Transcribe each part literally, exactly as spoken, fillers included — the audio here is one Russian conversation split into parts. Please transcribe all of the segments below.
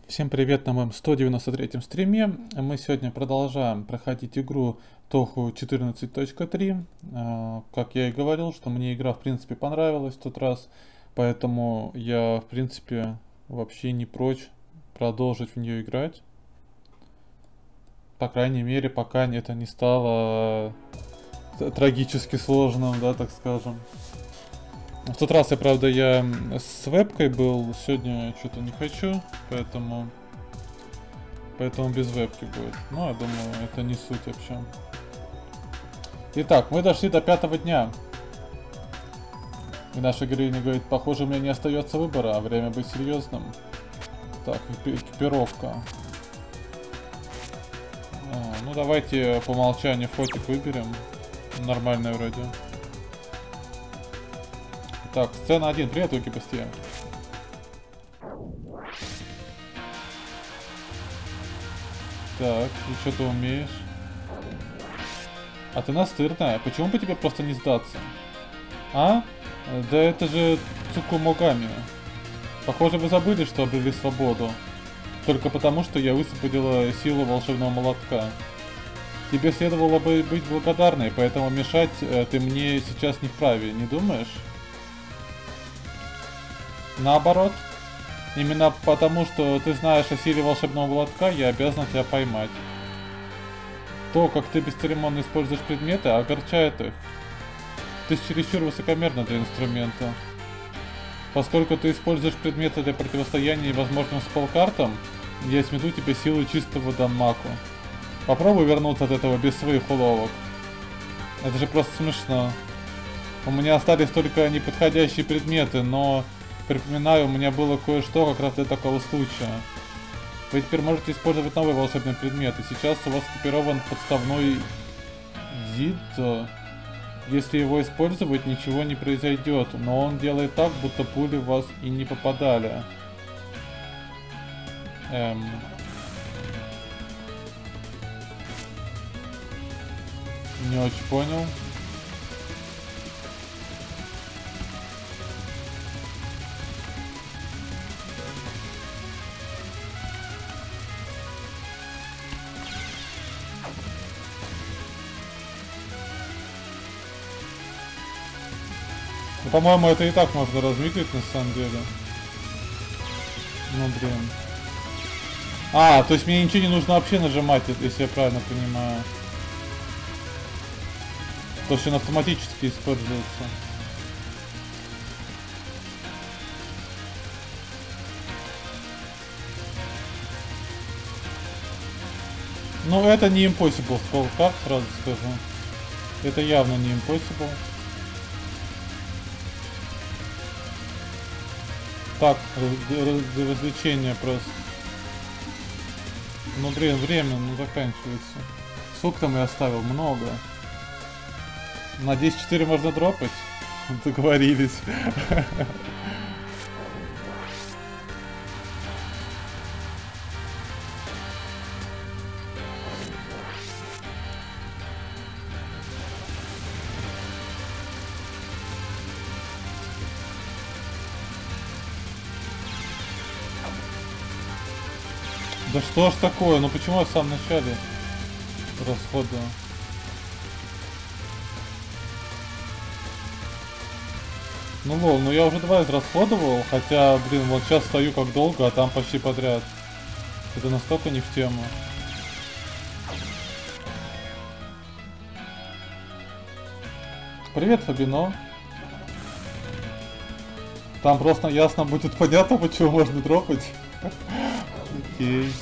Всем привет на моем сто девяносто третьем стриме. Мы сегодня продолжаем проходить игру Тоху четырнадцать точка три. Как я и говорил, что мне игра в принципе понравилась в тот раз, поэтому я в принципе вообще не прочь продолжить в нее играть. По крайней мере, пока это не стало трагически сложным, да, так скажем. В тот раз я, правда, я с вебкой был, сегодня что-то не хочу, поэтому, поэтому без вебки будет. Ну, я думаю, это не суть вообще. Итак, мы дошли до пятого дня. И наша героиня говорит, похоже, у меня не остается выбора, а время быть серьезным. Так, экипировка. А, ну, давайте по умолчанию фотик выберем. Нормальная вроде. Так, сцена один. Привет, Уки, быстрее. Так, и что ты умеешь? А ты настырная. Почему бы тебе просто не сдаться? А? Да это же Цукумогами. Похоже, вы забыли, что обрели свободу. Только потому, что я высвободила силу волшебного молотка. Тебе следовало бы быть благодарной, поэтому мешать э, ты мне сейчас не вправе, не думаешь? Наоборот, именно потому, что ты знаешь о силе волшебного молотка, я обязан тебя поймать. То, как ты бесцеремонно используешь предметы, огорчает их. Ты чересчур высокомерна для инструмента. Поскольку ты используешь предметы для противостояния невозможным спелкартам, я смету тебе силу чистого Данмаку. Попробуй вернуться от этого без своих уловок. Это же просто смешно. У меня остались только неподходящие предметы, но... Припоминаю, у меня было кое-что как раз для такого случая. Вы теперь можете использовать новый волшебный предмет, и сейчас у вас экипирован подставной Дидо. Если его использовать, ничего не произойдет, но он делает так, будто пули в вас и не попадали. Эм... Не очень понял. Ну, по-моему, это и так можно размикрить на самом деле. Ну, блин. А, то есть мне ничего не нужно вообще нажимать, если я правильно понимаю. То есть он автоматически используется. Ну, это не Impossible Spellcard, сразу скажу. Это явно не Impossible. Так, развлечение просто. Ну, блин, время ну, заканчивается. Сколько там я оставил? Много. На десять четыре можно дропать? Договорились. Да что ж такое? Ну почему я в самом начале расходую? Ну лол, ну я уже два израсходовал, хотя, блин, вот сейчас стою как долго, а там почти подряд. Это настолько не в тему. Привет, Фабино. Там просто ясно будет понятно, почему можно дропать. Окей.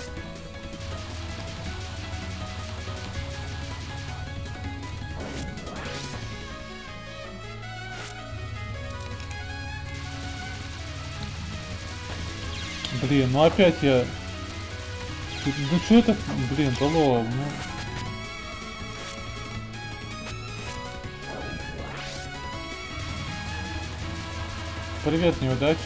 Блин, ну опять я... Ну что это? Блин, дало, ну... Привет, неудача.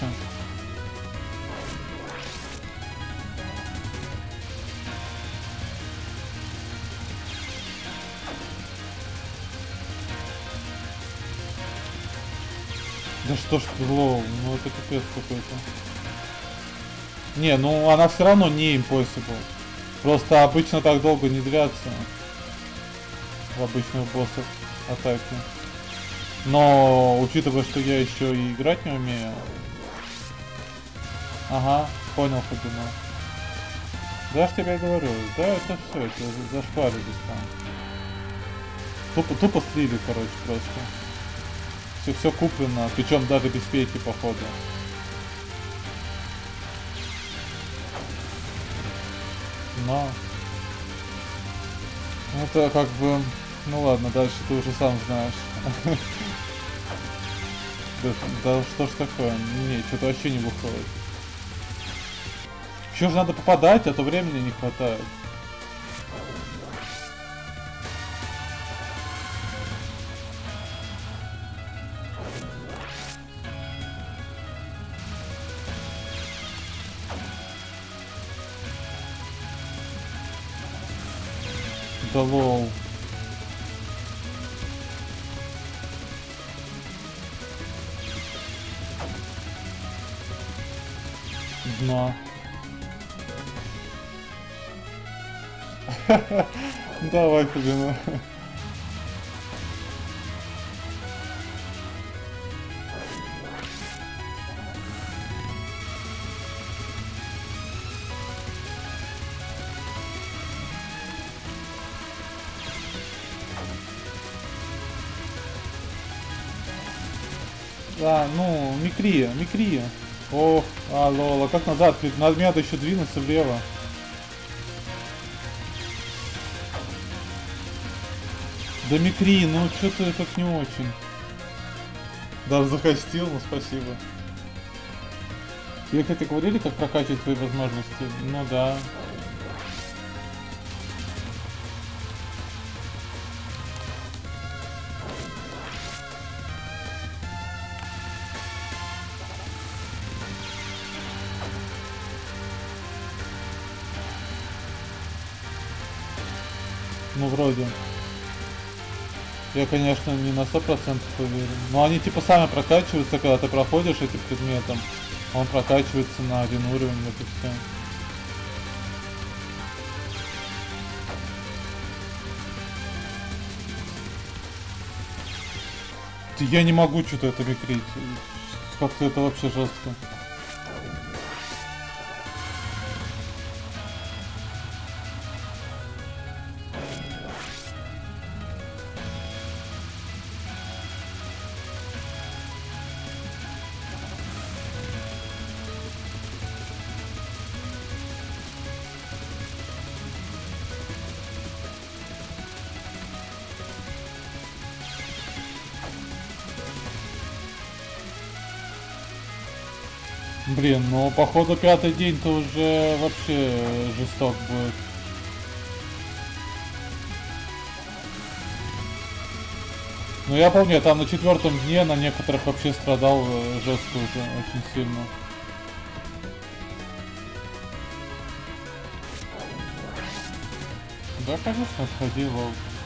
Да что ж ты зло, ну это капец какой-то. Не, ну она все равно не impossible. Просто обычно так долго не длятся в обычных боссов атаки. Но учитывая, что я еще и играть не умею. Ага, понял, Фабино. Да, ж тебе говорю, да, это все, это зашкварились там. Тупо, тупо слили, короче, просто. Все, все куплено, причем даже без пейки, походу. Но это как бы, ну ладно, дальше ты уже сам знаешь. Да, да что ж такое, не, что-то вообще не выходит. Еще же надо попадать, а то времени не хватает. Да лол. Дно. Давай, Фабино. Да, ну, микри, микри. Ох, а, лол, а как назад? Надо мне надо еще двинуться влево. Да микри, ну что-то как не очень. Даже захостил, ну спасибо. Тебе, кстати, говорили, как прокачивать свои возможности? Ну да. Ну вроде. Я, конечно, не на сто процентов уверен. Но они типа сами прокачиваются, когда ты проходишь этим предметом. Он прокачивается на один уровень, вот и все. Я не могу что-то это микрить. Как-то это вообще жестко. Блин, ну походу пятый день-то уже вообще жесток будет. Ну я помню, я там на четвертом дне на некоторых вообще страдал жестко уже, очень сильно. Да, конечно, сходи, лол.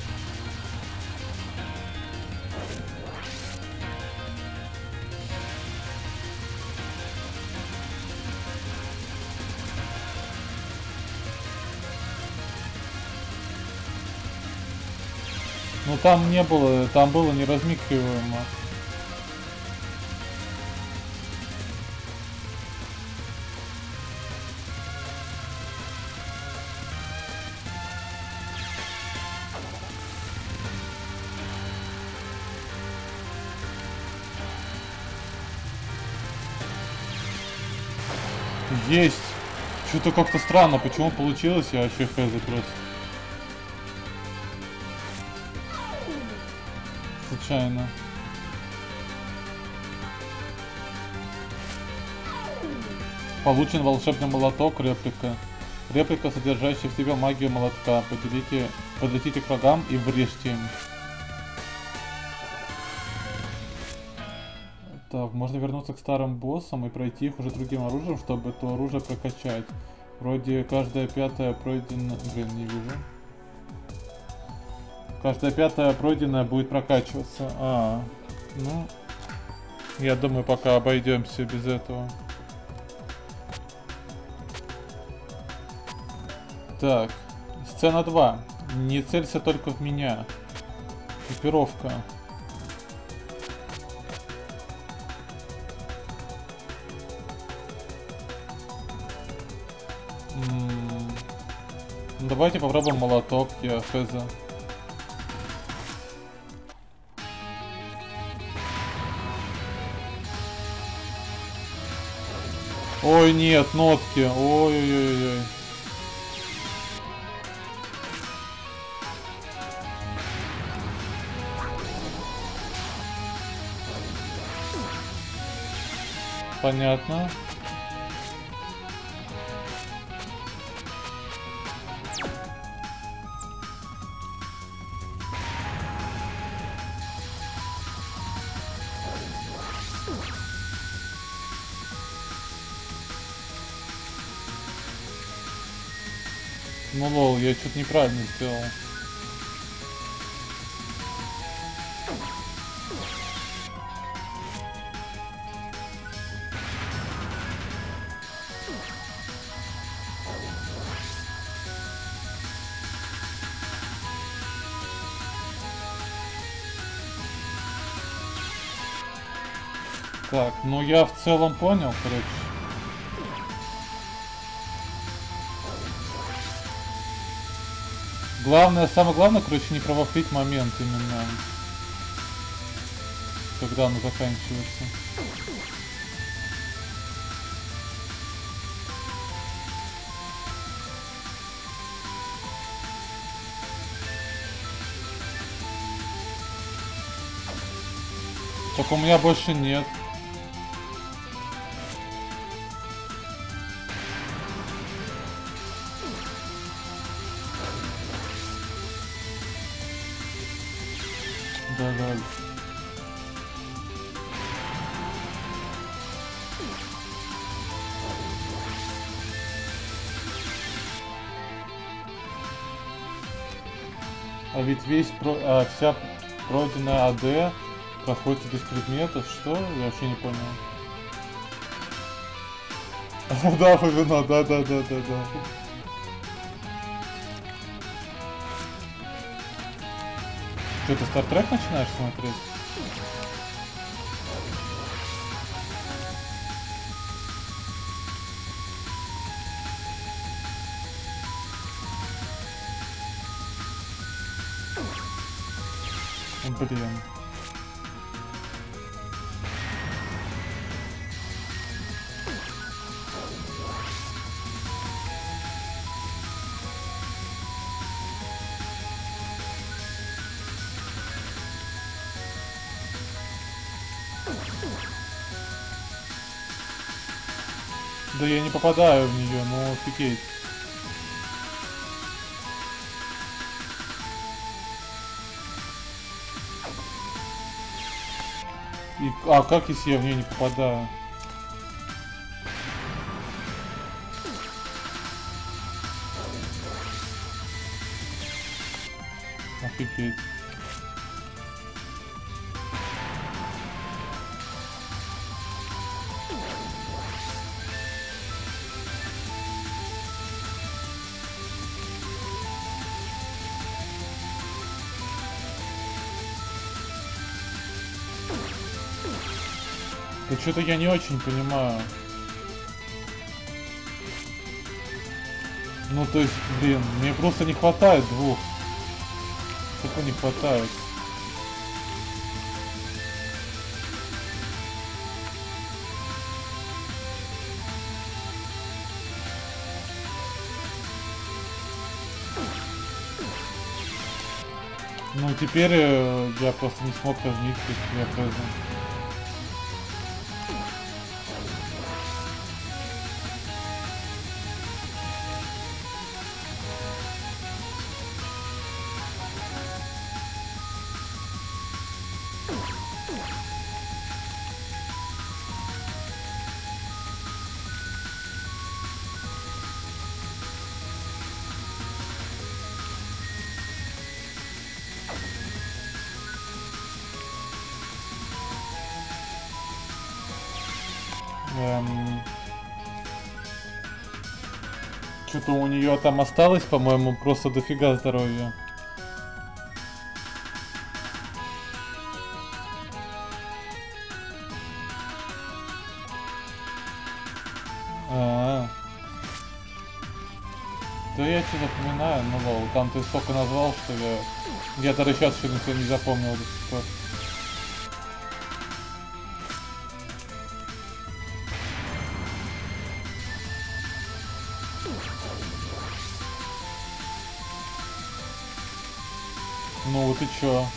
Ну там не было, там было неразмикриваемо. Есть. Что-то как-то странно, почему получилось, я вообще хз просто. Случайно. Получен волшебный молоток, реплика. Реплика, содержащая в себе магию молотка. Поделите, подлетите к врагам и врежьте им. Так, можно вернуться к старым боссам и пройти их уже другим оружием, чтобы то оружие прокачать. Вроде каждая пятая пройдена... Блин, не вижу. Каждая пятая пройденная будет прокачиваться. А, ну... Я думаю, пока обойдемся без этого. Так, сцена два. Не целься только в меня. Экипировка. М-м- Давайте попробуем молоток, я хз. Ой, нет, нотки. Ой-ой-ой-ой. Понятно. Ну лол, я что-то неправильно сделал. Так, ну я в целом понял, короче. Главное, самое главное, короче, не провафлить момент именно, когда оно заканчивается. Только у меня больше нет. Да-да. А ведь весь про... а, вся пройденная АД проходит без предметов. Что? Я вообще не понял. Да, Фавино, да-да-да-да-да. Что, ты Стартрек начинаешь смотреть? Блин. Да я не попадаю в нее, ну офигеть. И, а как если я в нее не попадаю? Офигеть. Да что-то я не очень понимаю. Ну то есть, блин, мне просто не хватает двух. Только не хватает. Ну теперь э, я просто не смог разместить, я хз. Эм... Что-то у нее там осталось, по-моему, просто дофига здоровья. А-а-а. Да я что запоминаю, ну лол, там ты столько назвал, что я... Я даже сейчас еще ничего не запомнил до сих пор. Ну вот и чё?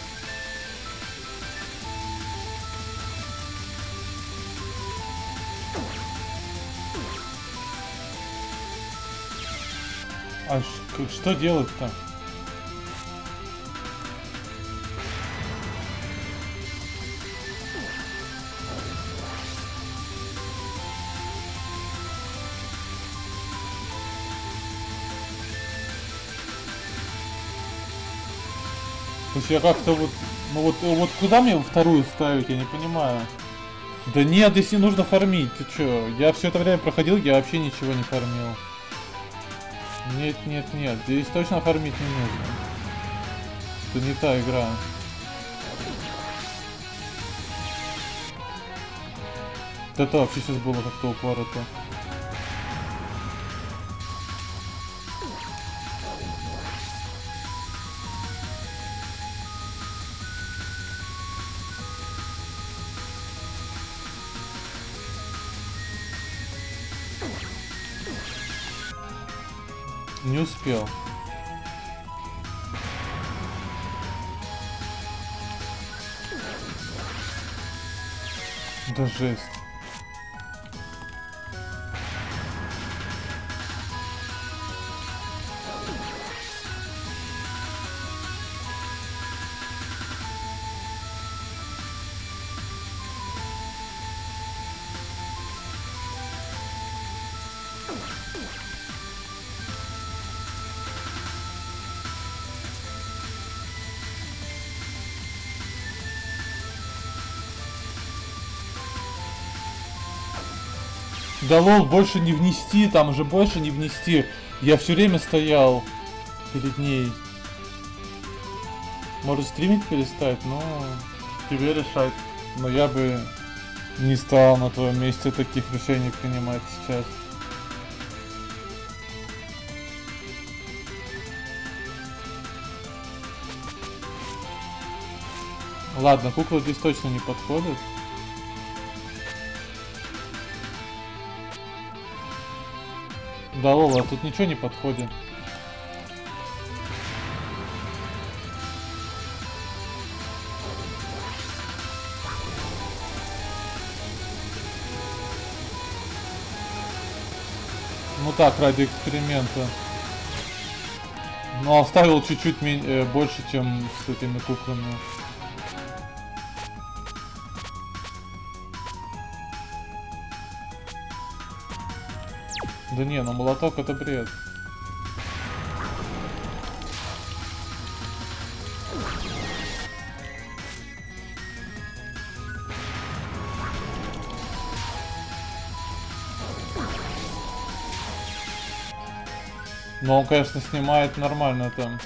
А ш- что делать-то? То есть я как-то вот... Ну вот, вот куда мне вторую ставить, я не понимаю. Да нет, если нужно фармить, ты чё? Я все это время проходил, я вообще ничего не фармил. Нет, нет, нет, здесь точно фармить не нужно. Это не та игра. Это вообще сейчас было как-то упорото. Не успел. Да жесть. Да лол, больше не внести, там уже больше не внести. Я все время стоял перед ней. Может стримить перестать, но тебе решать. Но я бы не стал на твоем месте таких решений принимать сейчас. Ладно, кукла здесь точно не подходит. Да лол, а тут ничего не подходит. Ну так, ради эксперимента. Но оставил чуть-чуть э, больше, чем с этими куклами. Да не, ну молоток это бред. Но он, конечно, снимает нормально там.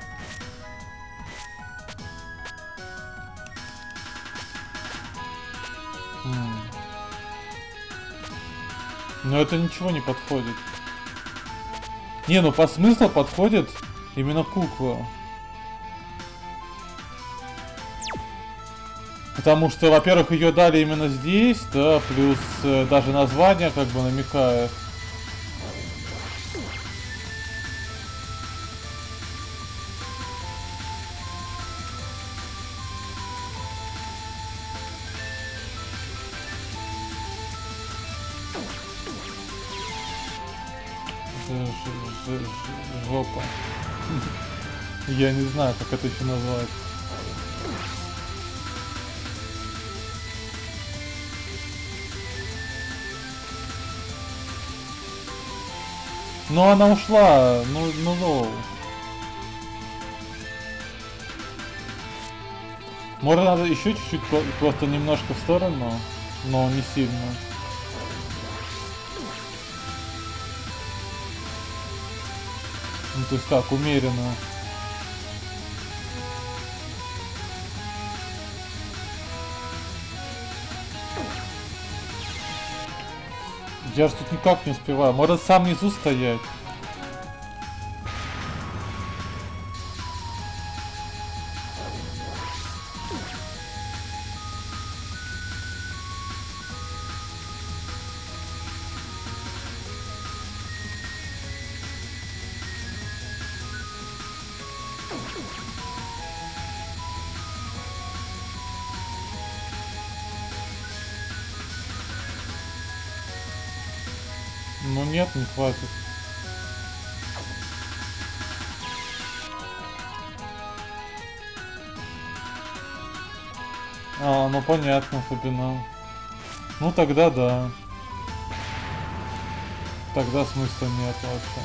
М. Но это ничего не подходит. Не, ну по смыслу подходит именно кукла. Потому что, во-первых, ее дали именно здесь, да, плюс э, даже название как бы намекает. Жопа. Я не знаю, как это еще назвать. Ну она ушла, ну, ну, ну. Может надо еще чуть-чуть, просто немножко в сторону, но не сильно. Ну то есть так, умеренно. Я ж тут никак не успеваю. Может сам внизу стоять? Ну нет, не хватит. А, ну понятно, Фабина. Ну тогда да. Тогда смысла нет вообще.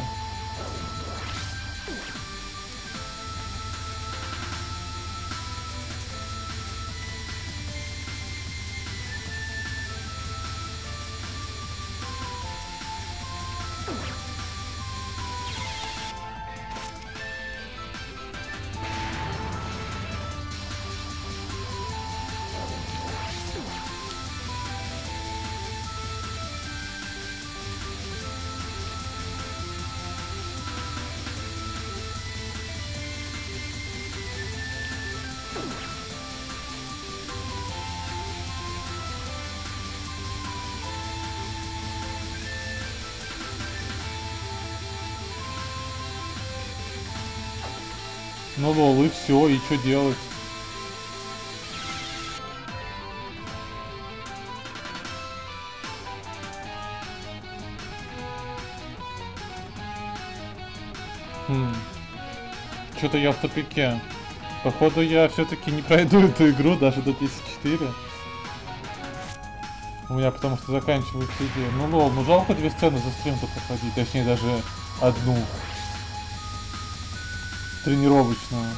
Ну лол, и все, и что делать? Хм. Что-то я в тупике. Походу я все-таки не пройду эту игру даже до тысячи четыре. У меня потому что заканчивается идея. Ну лол, ну жалко две сцены за стрим-то проходить. Точнее даже одну. Тренировочную.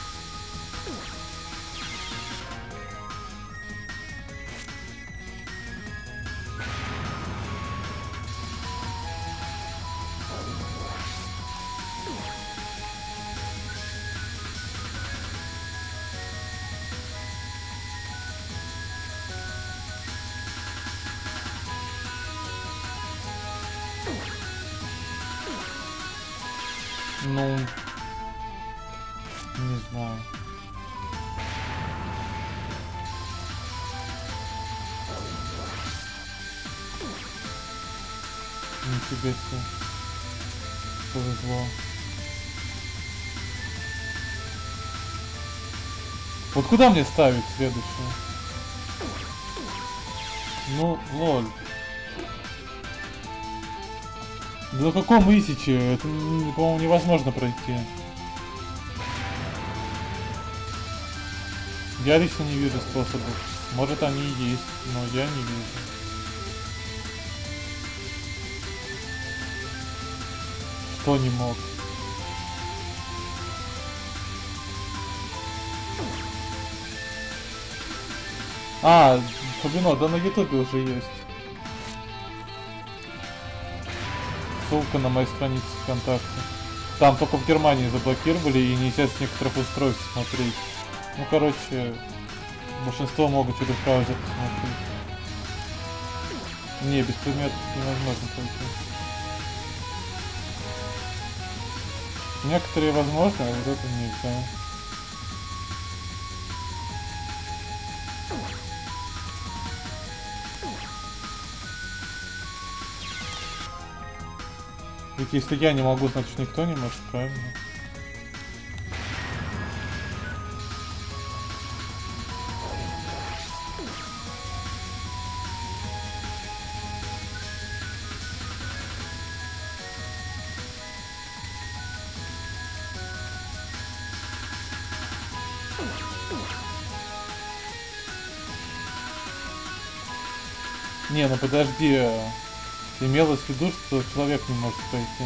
Ну, не знаю. Нифига себе. Повезло. Вот куда мне ставить следующее? Ну, лоль. Да на каком исиче? Это, по-моему, невозможно пройти. Я лично не вижу способов. Может они и есть, но я не вижу. Что не мог? А, Фабино, да на ютубе уже есть. Ссылка на моей странице ВКонтакте. Там только в Германии заблокировали и нельзя с некоторых устройств смотреть. Ну, короче, большинство могут через браузер посмотреть. Не, без предметов невозможно пройти. Некоторые возможно, а вот это нельзя. Ведь если я не могу, значит никто не может, правильно? Не, ну подожди. Имелось в виду, что человек не может пройти.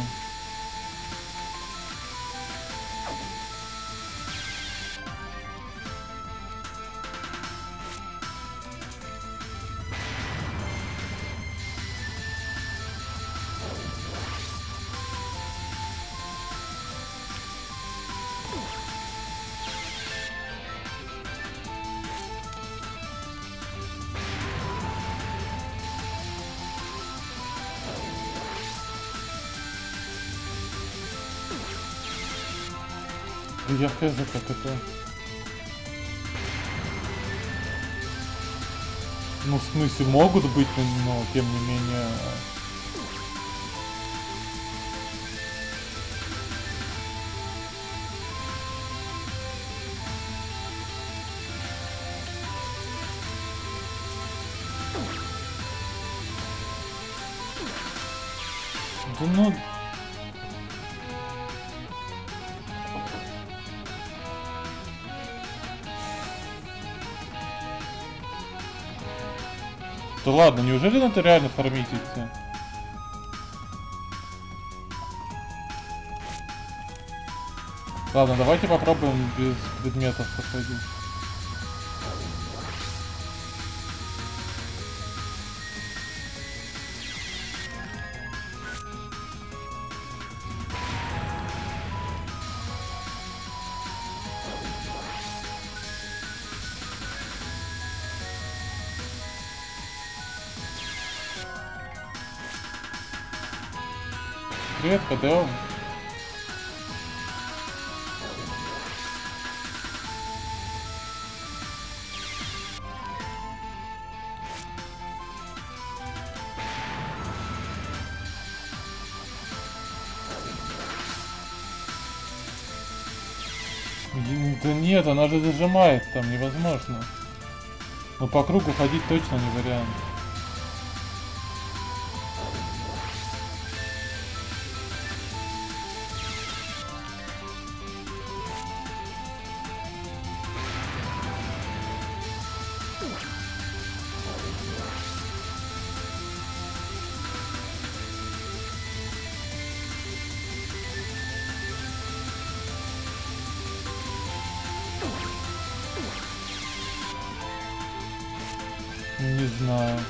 Я хз, как это... Ну, в смысле, могут быть, но тем не менее... Да ну... Да ладно, неужели надо реально фармить идти? Ладно, давайте попробуем без предметов проходить. Привет, КДО. Да нет, она же зажимает, там невозможно. Но по кругу ходить точно не вариант. Не знаю.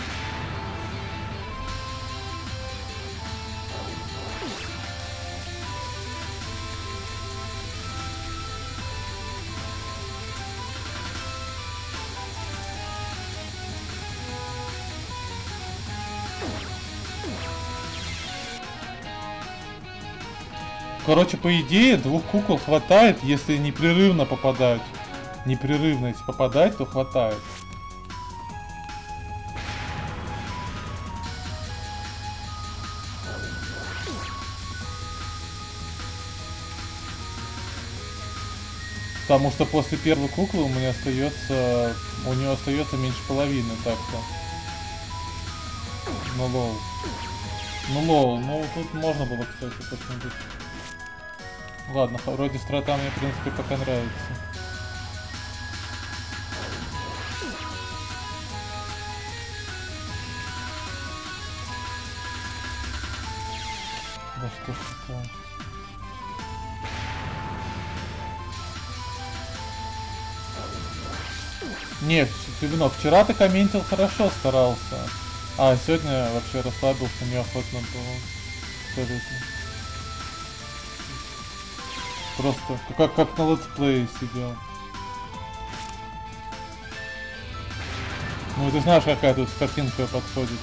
Короче, по идее, двух кукол хватает, если непрерывно попадать. Непрерывно, если попадать, то хватает. Потому что после первой куклы у меня остается, у нее остается меньше половины, так-то. Ну лол. Ну лол, ну тут можно было, кстати, как-нибудь. Ладно, вроде страта мне, в принципе, пока нравится. Да что ж такое? Не, Фибино, вчера ты комментил хорошо, старался. А сегодня вообще расслабился, неохотно было. Абсолютно. Просто как, как на летсплее сидел. Ну ты знаешь, какая тут картинка подходит.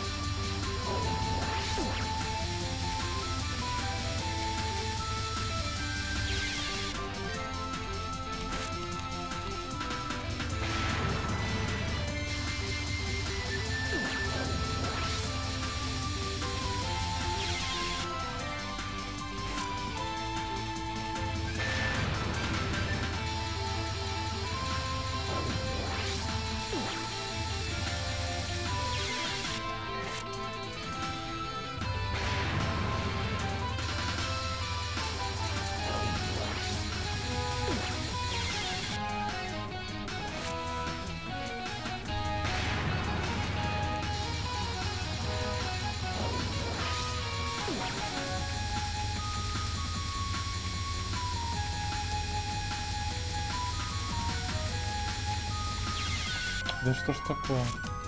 Да что ж такое?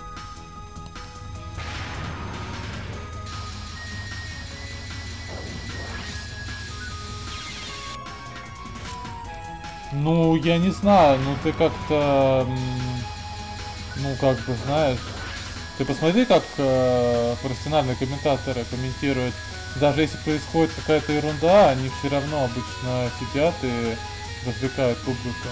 Ну, я не знаю, ну ты как-то, ну как бы знаешь, ты посмотри, как э, профессиональные комментаторы комментируют, даже если происходит какая-то ерунда, они все равно обычно сидят и развлекает публику.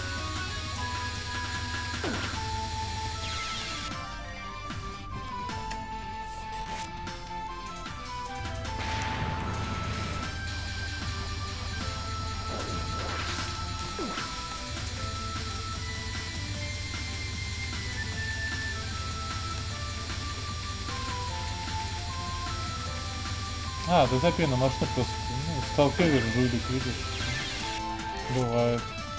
А, да забей на машину просто. Ну, сталкивер жулик, видишь. Бывает.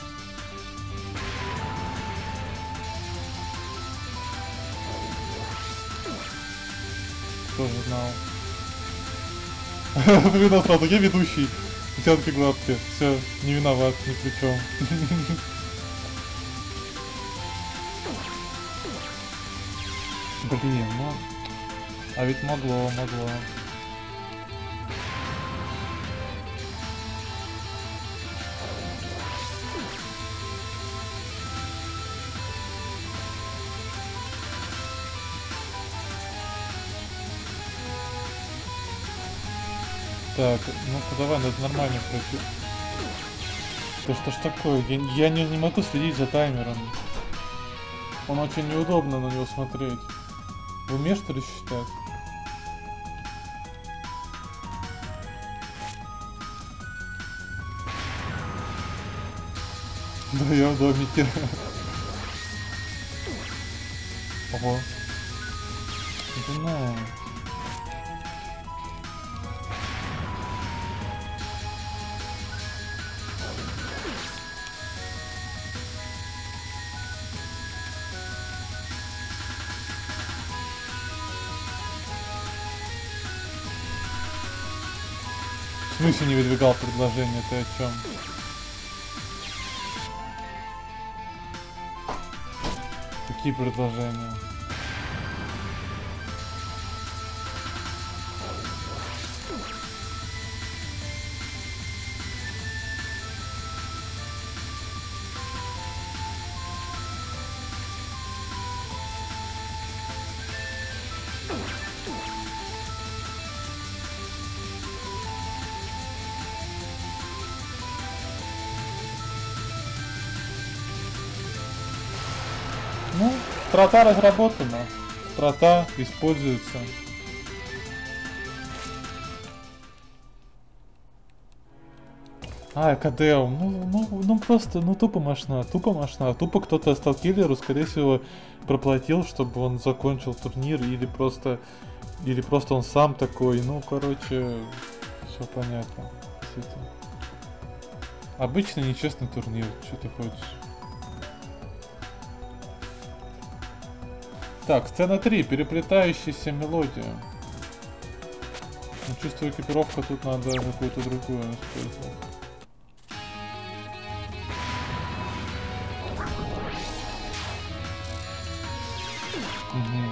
Тоже знал. Блин, сразу, я ведущий. Взятки гладкие. Все, не виноват, ни при чем. Блин, ну. А ведь могло, могло. Так, ну-ка давай, надо нормально пройти. Да что ж такое? Я, я не, не могу следить за таймером. Он очень неудобно на него смотреть. Вы умеешь что ли считать? Да я в домике. Ого. Да ну. В смысле не выдвигал предложение, ты о чем? Какие предложения? Ну, строта разработана, строта используется. А, КДЛ, ну, ну, ну просто, ну тупо мощна, тупо мощна, тупо кто-то сталкиверу, скорее всего, проплатил, чтобы он закончил турнир, или просто, или просто он сам такой, ну, короче, все понятно с этим. Обычный нечестный турнир, что ты хочешь? Так, сцена три. Переплетающаяся мелодия. Ну, чувствую, экипировка тут надо какую-то другую использовать. Угу.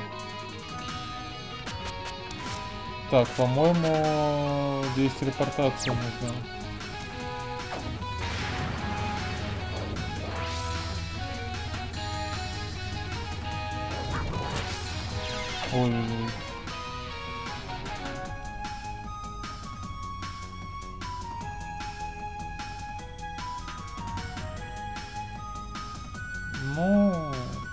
Так, по-моему, здесь телепортация нужна. Ой-ой-ой. Ну,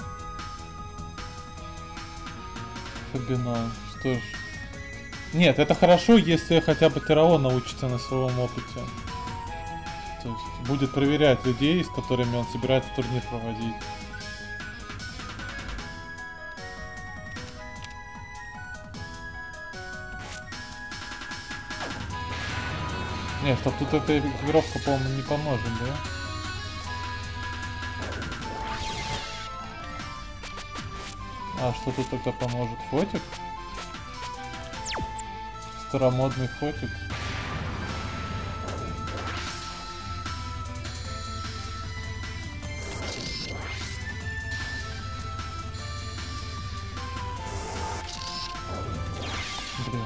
Фабино, что ж. Нет, это хорошо, если хотя бы ТРО научится на своем опыте. То есть будет проверять людей, с которыми он собирается турнир проводить. Не, стоп, тут эта экипировка, по-моему, не поможет, да? А что тут тогда поможет? Фотик? Старомодный фотик? Блин.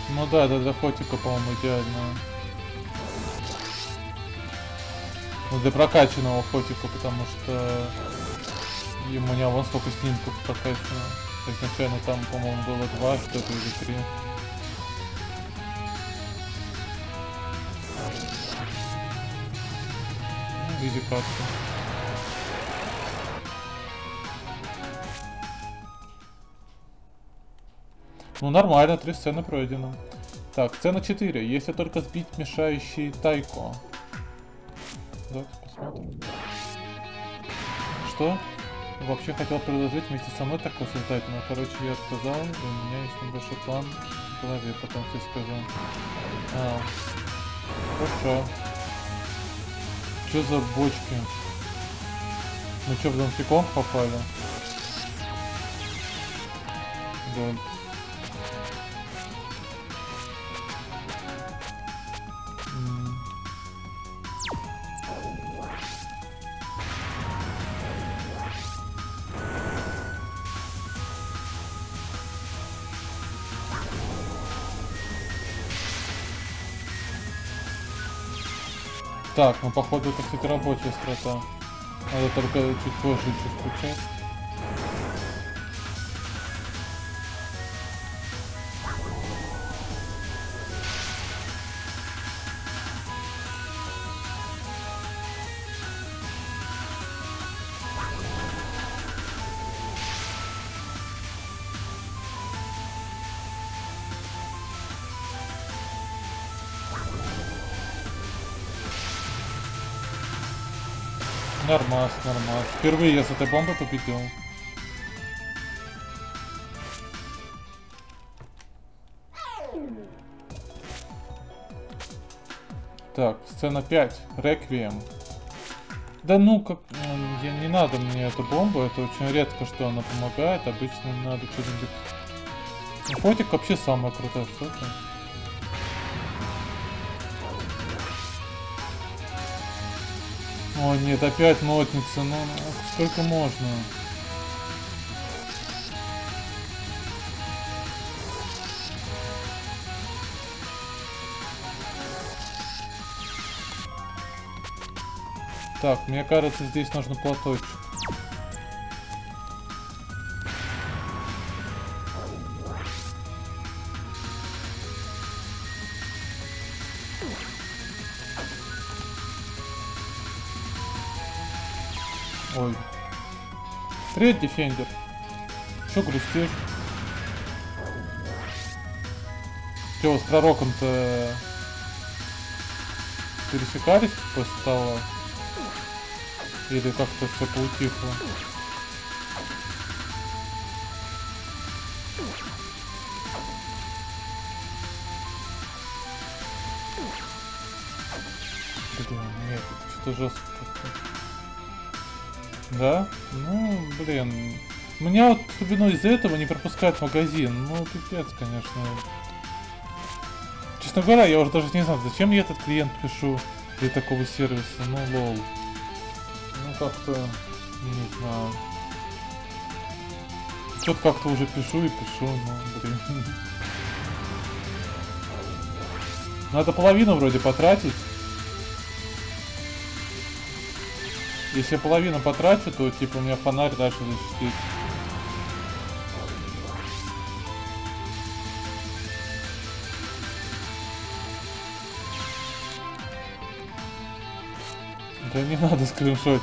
Ну да, это для фотика, по-моему, идеально. Ну, для прокачанного фотика, потому что и у меня вон сколько снимков прокачано. Изначально там, по-моему, было два, что-то или три. Ну, в виде карты. Ну нормально, три сцены пройдено. Так, сцена четыре. Если только сбить мешающий Тайко. Давайте посмотрим. Что? Вообще хотел предложить вместе со мной такое создать, но короче я отказал, и у меня есть небольшой план в голове, потом тебе скажу. А, хорошо. Что за бочки? Мы что, в Donkey Kong попали? Да. Так, ну походу это, кстати, рабочая страта. Надо только чуть позже чуть включать. Нормас, нормас. Впервые я с этой бомбой победил. Так, сцена пять. Реквием. Да ну как... Я, не надо мне эту бомбу, это очень редко, что она помогает. Обычно надо что-нибудь... Ну, фотик вообще самая крутая штука. О нет, опять нотница, ну сколько можно? Так, мне кажется, здесь нужно платочек. Ой. Привет, Дефендер. Чё грустишь? Чё, с пророком-то пересекались после того? Или как-то все поутихло? Блин, нет, это что-то жестко как-то. Да? Ну, блин. Меня вот особенно из-за этого не пропускают в магазин. Ну, пипец, конечно. Честно говоря, я уже даже не знаю, зачем я этот клиент пишу для такого сервиса. Ну, лол. Ну, как-то... Не знаю. Что-то как-то уже пишу и пишу, ну, блин. Надо половину вроде потратить. Если я половину потрачу, то типа у меня фонарь дальше защитит. Да не надо скриншотить.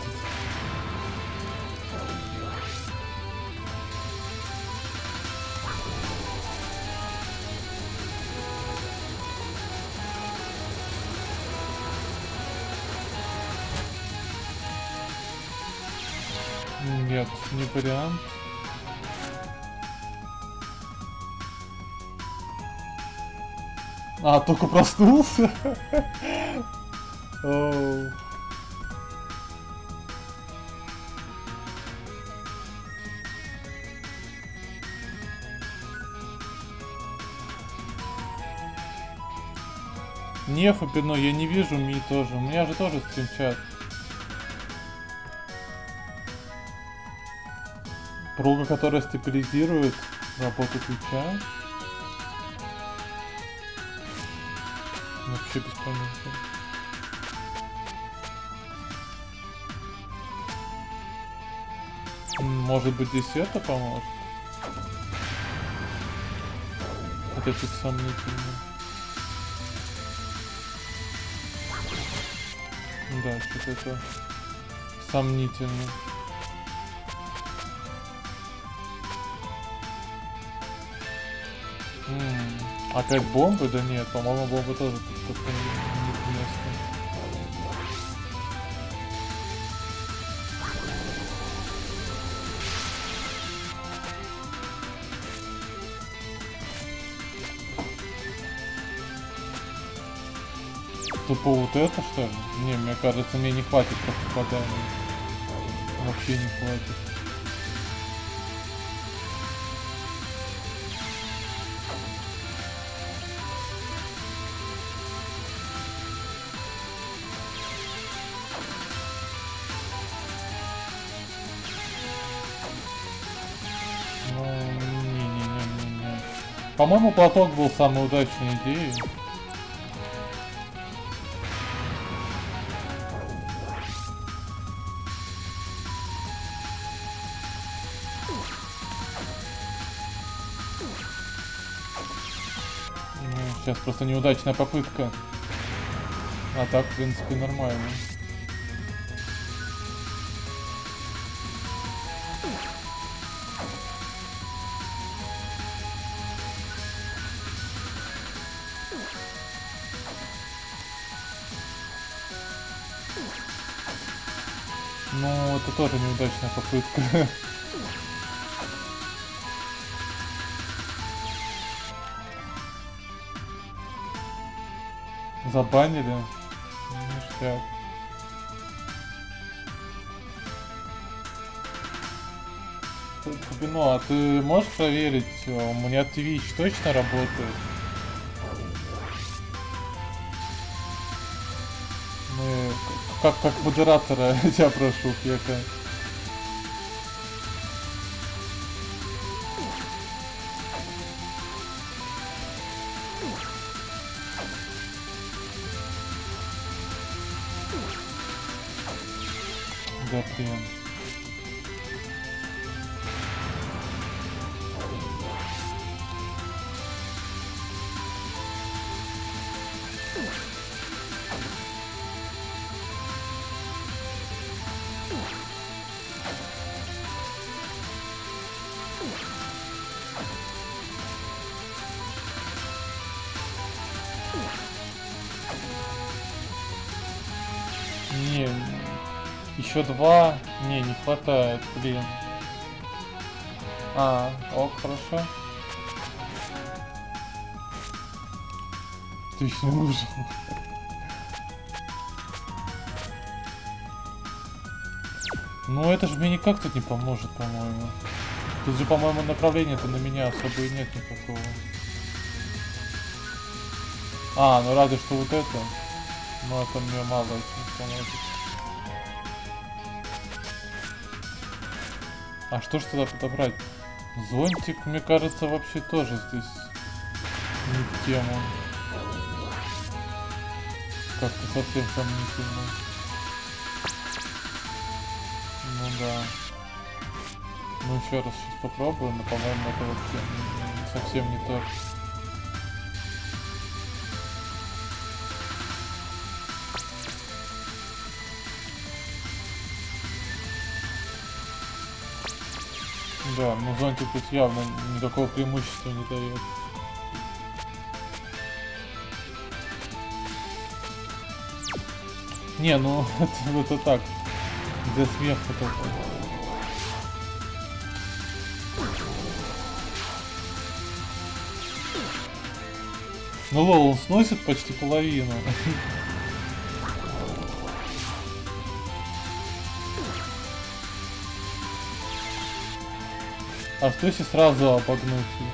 Нет, не вариант. А, только проснулся? Оу. Не, Фабино, я не вижу Ми тоже. У меня же тоже стримчат. Пруга, которая стабилизирует работу Твича. Вообще без понятия. Может быть, здесь это поможет? Вот это сомнительно. Да, что-то это сомнительно. М-м, опять бомбы? Да нет, по-моему, бомбы тоже как-то невместны. Тупо вот это, что ли? Не, мне кажется, мне не хватит попаданий. Вообще не хватит. Ну, не-не-не-не-не. По-моему, платок был самой удачной идеей. Сейчас просто неудачная попытка. А так, в принципе, нормально. Ну, это тоже неудачная попытка. Забанили? Ништяк. Ну, а ты можешь проверить, у меня Twitch точно работает? Мы, как, как модератора, я прошу, Фека. Да, блин. Не, еще два. Не, не хватает, блин. А, ок, хорошо. Ты еще не нужен. Ну это же мне никак тут не поможет, по-моему. Тут же, по-моему, направления-то на меня особо и нет никакого. А, ну разве что вот это. Но это мне мало очень поможет. А что ж тогда подобрать? Зонтик, мне кажется, вообще тоже здесь не в тему. Как-то совсем сомнительно. Ну да. Ну еще раз сейчас попробую, но по-моему это вообще не, совсем не то. Да, ну зонтик тут явно никакого преимущества не дает. Не, ну это, это так. Для смеха только. Ну лол, он сносит почти половину. А что если сразу обогнуть его?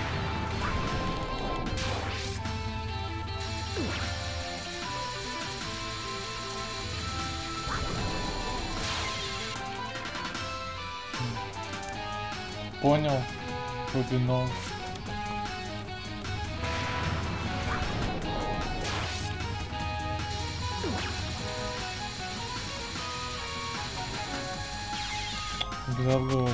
Понял. Глубину. Залог.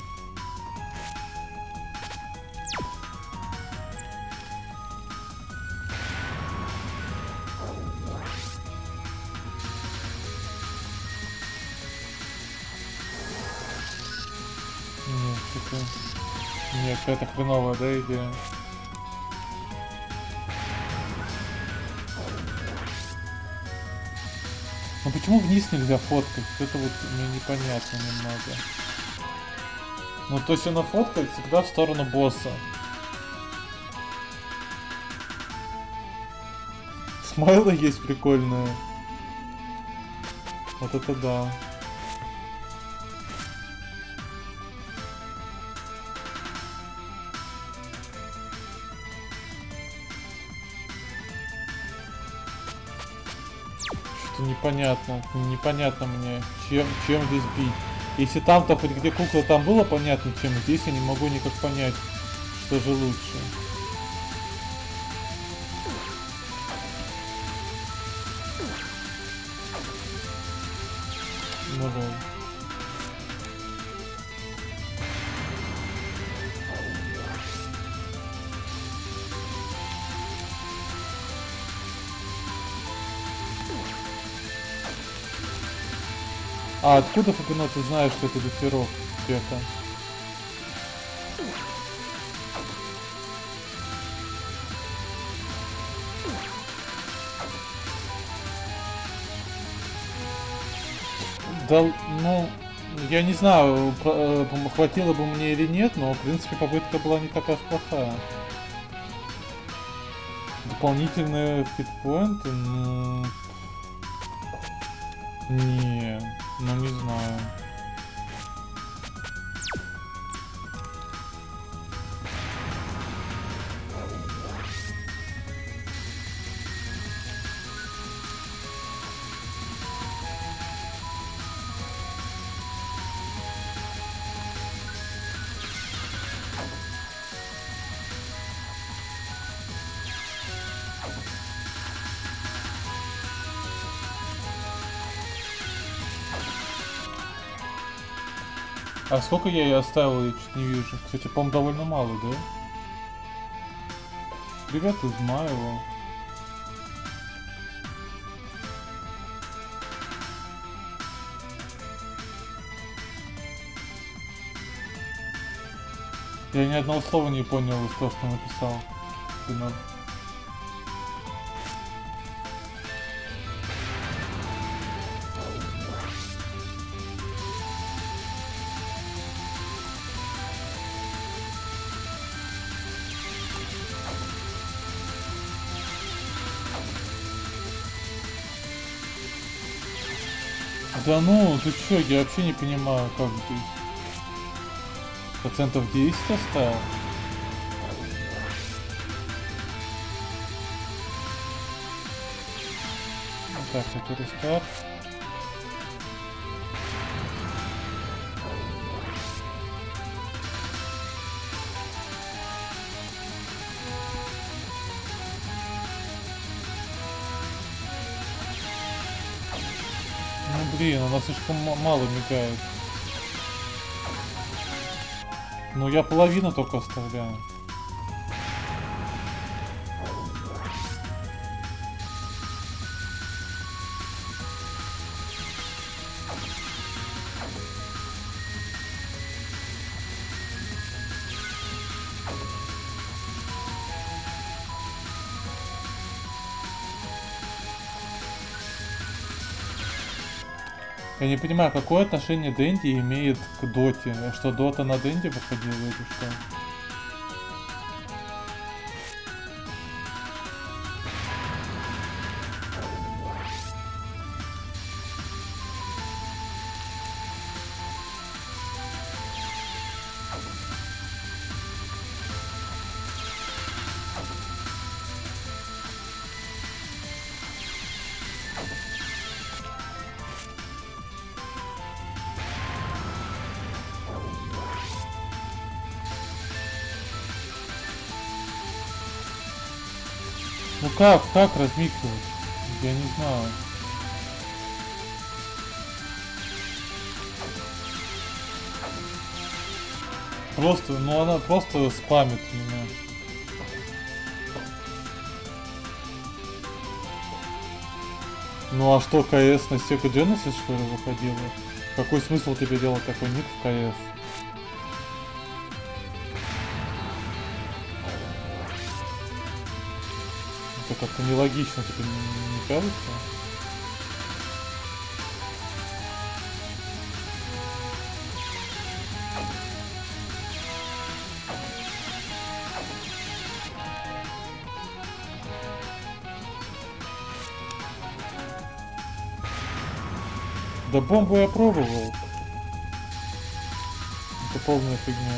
Нет, что-то... Нет, какая-то хреновая, да, идея? Ну почему вниз нельзя фоткать? Это вот мне непонятно немного. Ну то есть она фоткает всегда в сторону босса. Смайлы есть прикольные. Вот это да. Что-то непонятно. Непонятно мне, чем, чем здесь бить. Если там-то хоть где кукла там было понятно, чем здесь я не могу никак понять, что же лучше. Ну да. А откуда, Фабино, ты знаешь, что это ветерок где-то? Да, ну, я не знаю, хватило бы мне или нет, но, в принципе, попытка была не такая плохая. Дополнительные хитпоинты, ну... Не, ну не знаю. А сколько я ее оставил, я чуть не вижу. Кстати, по-моему, довольно мало, да? Привет, Измайло. Я ни одного слова не понял из того, что написал. Да ну, ты чё, я вообще не понимаю, как здесь. Процентов десять оставил? Так, это рестарт. Ну блин, она слишком мало мигает. Ну я половину только оставляю. Я не понимаю, какое отношение Дэнди имеет к Доте? Что Дота на Дэнди выходила или что? Ну как, как размикивать? Я не знаю. Просто, ну она просто спамит меня. Ну а что, КС на Sega Genesis что ли выходила? Какой смысл тебе делать такой ник в КС? Это как-то нелогично, тебе не, не кажется? Да бомбу я пробовал. Это полная фигня.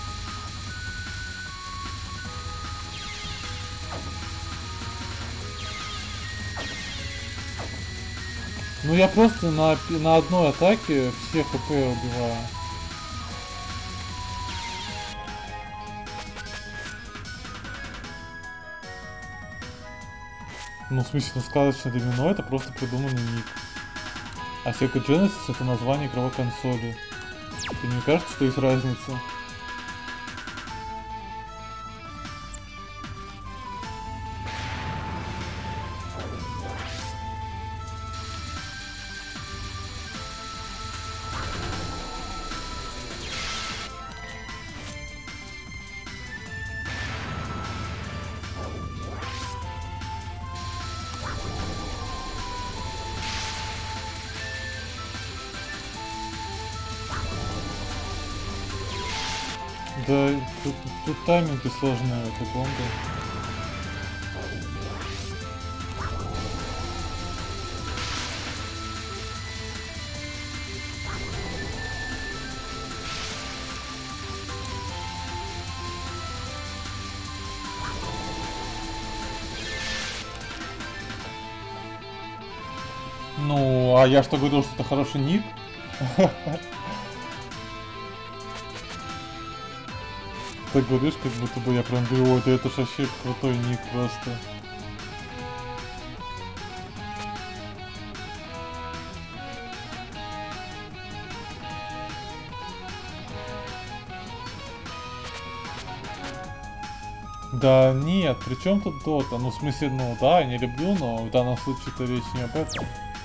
Ну я просто на, на одной атаке все хп убиваю. Ну в смысле, ну сказочное домино это просто придуманный ник. А Sega Genesis это название игровой консоли. Тебе не кажется, что есть разница? Да, тут, тут тайминги сложные этой бомбы. Ну, а я что говорил, что это хороший ник? Ты говоришь, как будто бы я прям говорю, ой, да это ж вообще крутой ник просто. Да нет, при чем тут Дота? Ну в смысле, ну да, я не люблю, но в данном случае-то речь не об этом.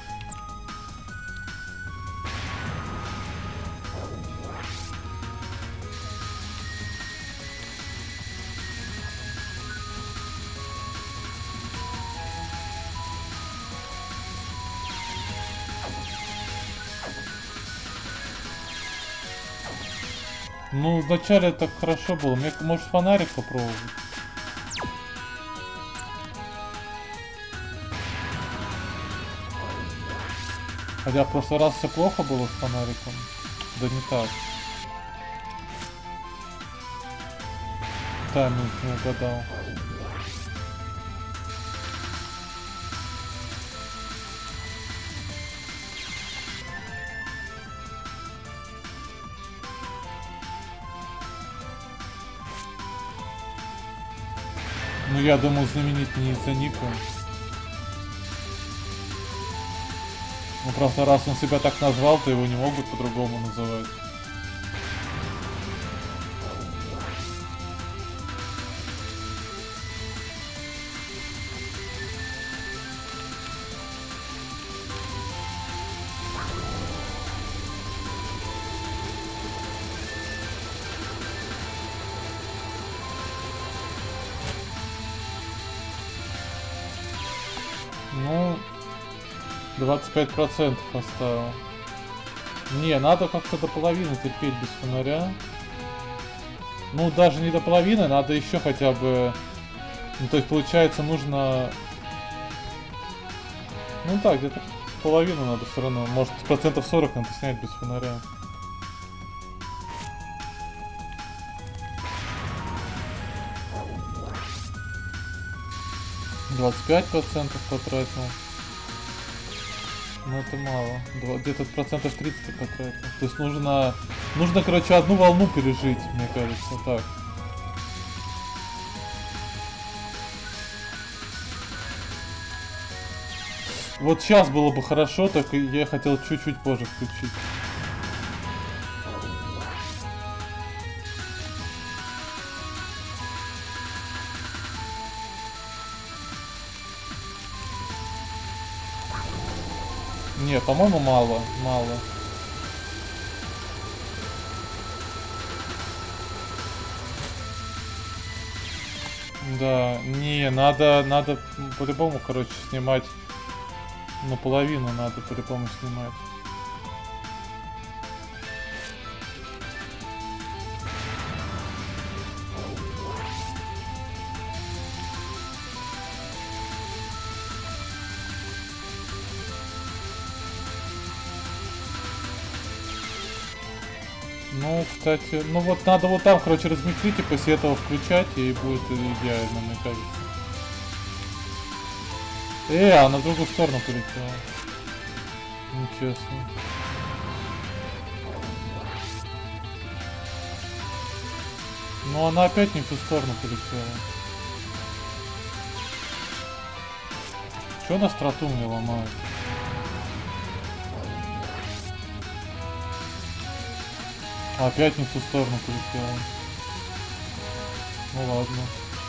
Ну, вначале так хорошо было. Мне, может, фонарик попробовать? Хотя в прошлый раз все плохо было с фонариком. Да не так. Тайминг не угадал. Ну я думал, знаменит не из-за ника. Ну просто раз он себя так назвал, то его не могут по-другому называть. Ну, двадцать пять процентов оставил. Не, надо как-то до половины терпеть без фонаря. Ну, даже не до половины, надо еще хотя бы... Ну, то есть, получается, нужно... Ну так, где-то половину надо все равно. Может, процентов сорок надо снять без фонаря. двадцать пять процентов потратил. Ну это мало. Где-то процентов тридцать потратил. То есть нужно, нужно, короче, одну волну пережить, мне кажется, так. Вот сейчас было бы хорошо, так и я хотел чуть-чуть позже включить. Не, по-моему, мало, мало. Да, не, надо, надо по-любому, короче, снимать. Наполовину надо по-любому снимать. Ну, кстати, ну вот надо вот там, короче, разместить и после этого включать, и будет идеально, мне кажется. Э, она в другую сторону полетела. Нечестно. Но она опять не в ту сторону полетела. Чё на страту мне ломает? Опять не в ту сторону полетела. Ну ладно.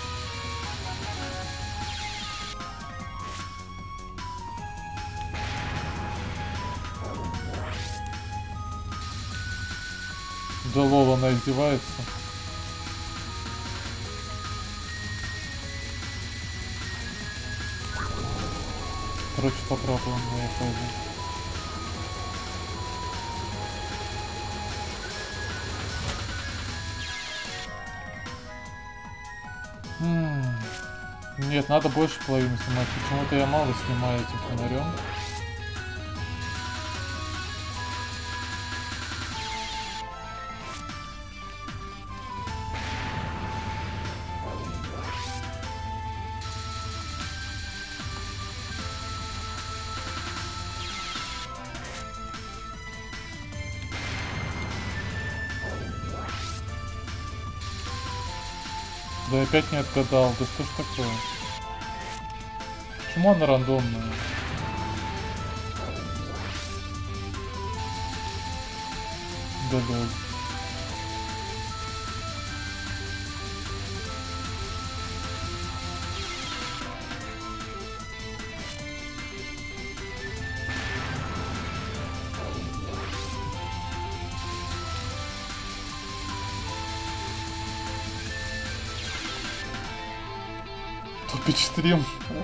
Да лол, она издевается. Короче, попробуем на эфозе. Нет, надо больше половины снимать. Почему-то я мало снимаю этим фонарем. Да опять не отгадал. Да что ж такое? Почему она рандомная? Да да. Тупить стрим.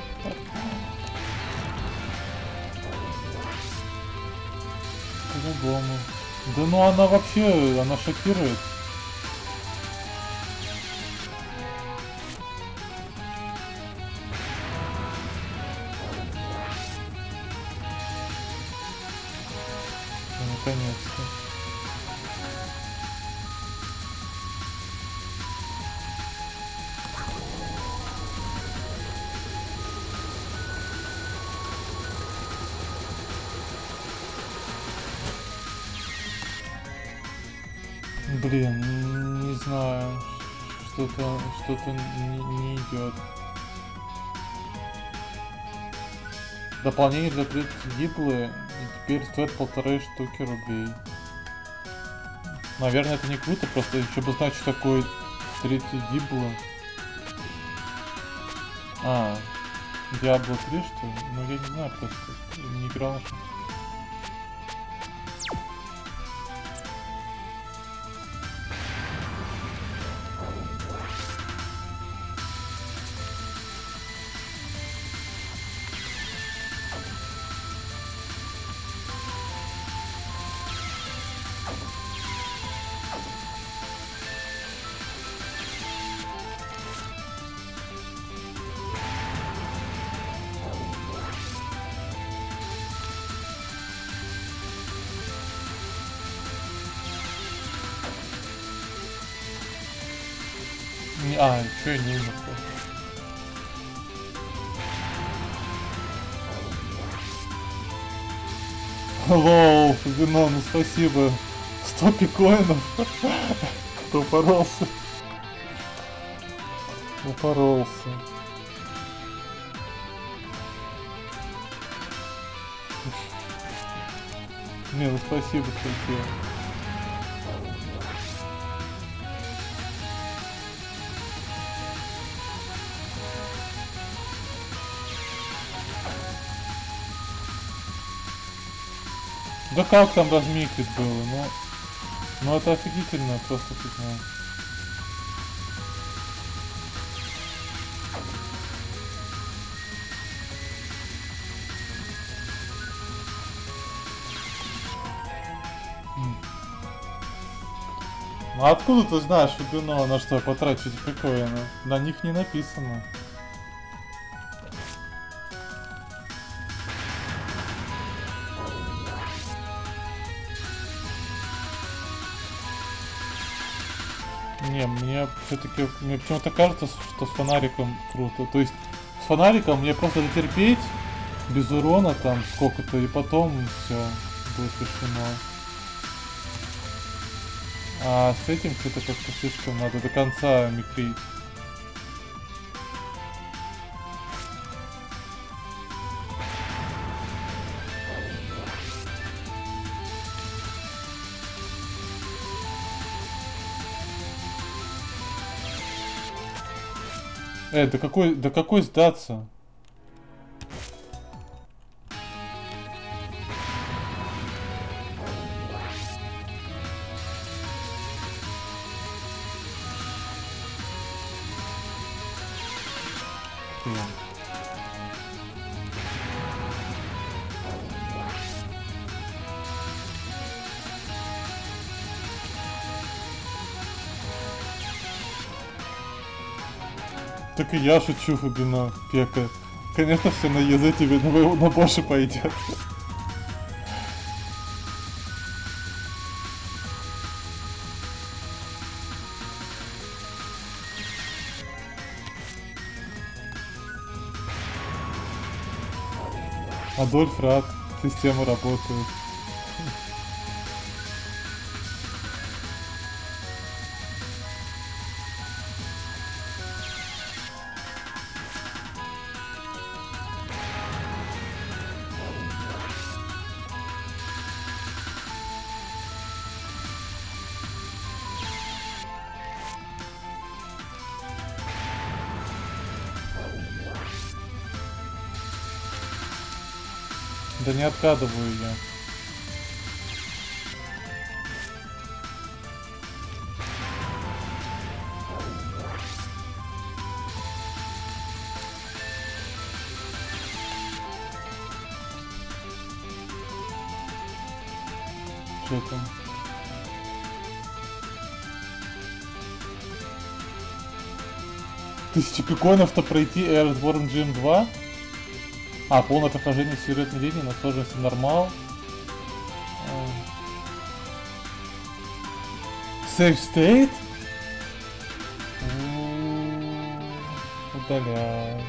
По-любому. Да ну она вообще, она шокирует. Наконец-то. Блин, не знаю, что-то что-то не, не идет. Дополнение для третьей диплы теперь стоит полторы штуки рублей. Наверное, это не круто, просто еще бы знать, что такое третья дибла. А, Диабло три, что ли? Ну я не знаю, просто не играл. А, чё я не умер? Лоу, вино, ну спасибо. сто пикоинов. Кто упоролся? Упоролся. Не, ну спасибо, спасибо. Да как там размикрит было, ну... Ну это офигительно, просто фигня. Ну откуда ты знаешь, Фибино, на что потратить прикольно? На них не написано. Не, мне все-таки, мне почему-то кажется, что с фонариком круто. То есть с фонариком мне просто дотерпеть без урона там сколько-то, и потом все будет решено. А с этим что-то как-то слишком надо до конца микрить. Э, да какой, да какой сдаться? Блин. Так и я шучу, Фабино, Пека. Конечно, все на язы тебе на, на Боши пойдет. Адольф рад, система работает. Да не откладываю я. Что там? Тысяча пикоинов-то пройти Earthworm Jim два? А, полное прохождение сюжетной линии на сложности нормал. Save state? Удаляй.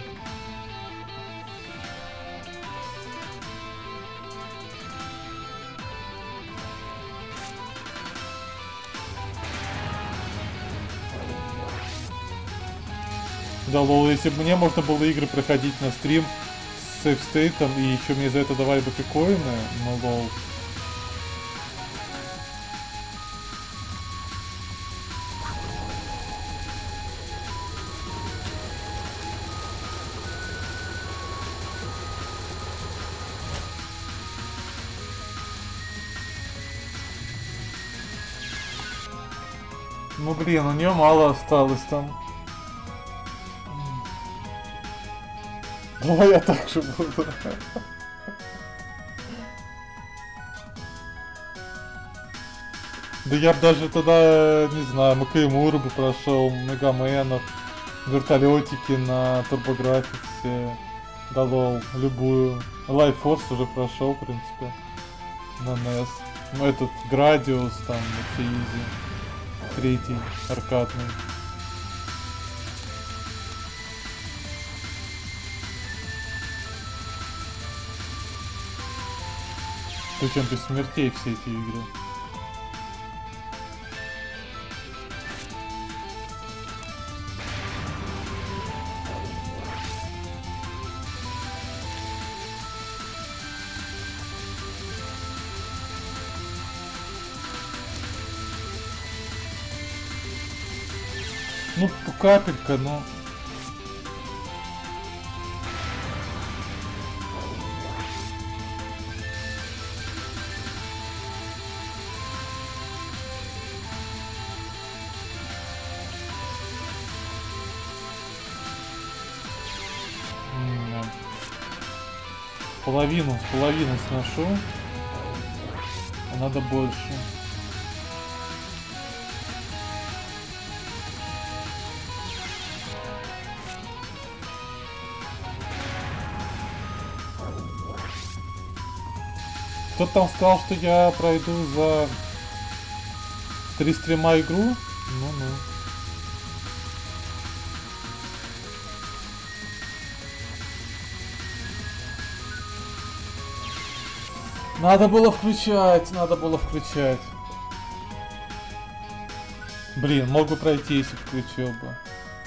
Да лол, если бы мне можно было игры проходить на стрим с сейфстейтом и еще мне за это давали бы пикоины, ну лол. Ну блин, у нее мало осталось там. Давай я так же буду. Да я бы даже тогда, не знаю, Макаймуру бы прошел, Мегаменов, вертолетики на турбографиксе, да лол, любую. Life Force уже прошел, в принципе, на нес. Ну этот Градиус там вообще изи. Третий, аркадный. Причем без смертей все эти игры. Ну, капелька, но... Половину, с половины сношу. А надо больше. Кто-то там сказал, что я пройду за три стрима игру? Ну-ну. Надо было включать, надо было включать. Блин, мог бы пройти, если включил бы.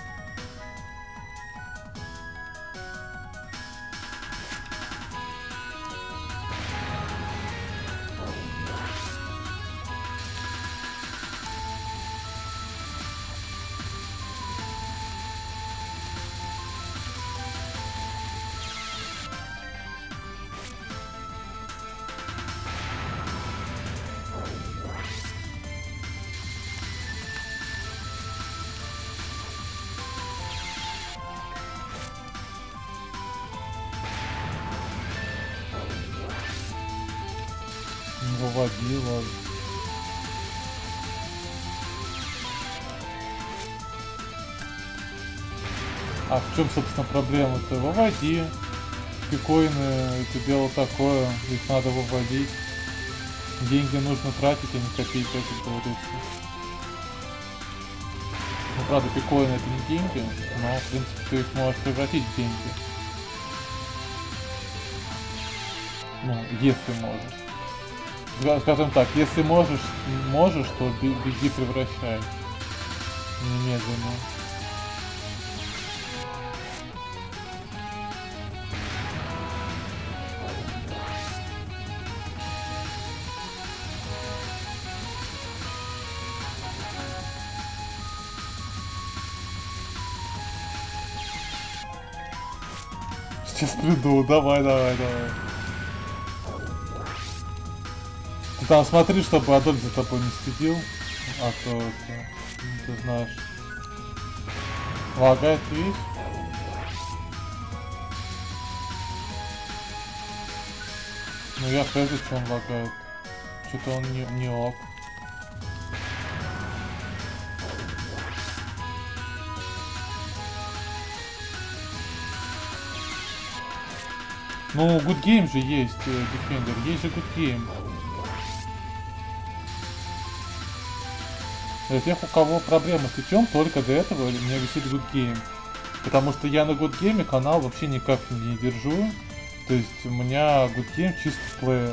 Выводила. А в чем, собственно, проблема-то? Выводи. Пикоины, это дело такое, их надо выводить. Деньги нужно тратить, а не копить, как говорится. Ну, правда, пикоины это не деньги, но, в принципе, ты их можешь превратить в деньги. Ну, если можешь. Скажем так, если можешь, можешь, то беги, превращай. Немедленно. Сейчас приду, давай, давай, давай. Ты там смотри, чтобы Адольф за тобой не следил, а то, это, ну, ты знаешь, лагает, видишь? Ну я хз, что он лагает. Что-то он не, не ок. Ну, Good Game же есть, Defender, есть же Good Game. Для тех, у кого проблемы с лечом, только до этого у меня висит Good Game. Потому что я на Good Game канал вообще никак не держу. То есть у меня Good Game чисто плеер.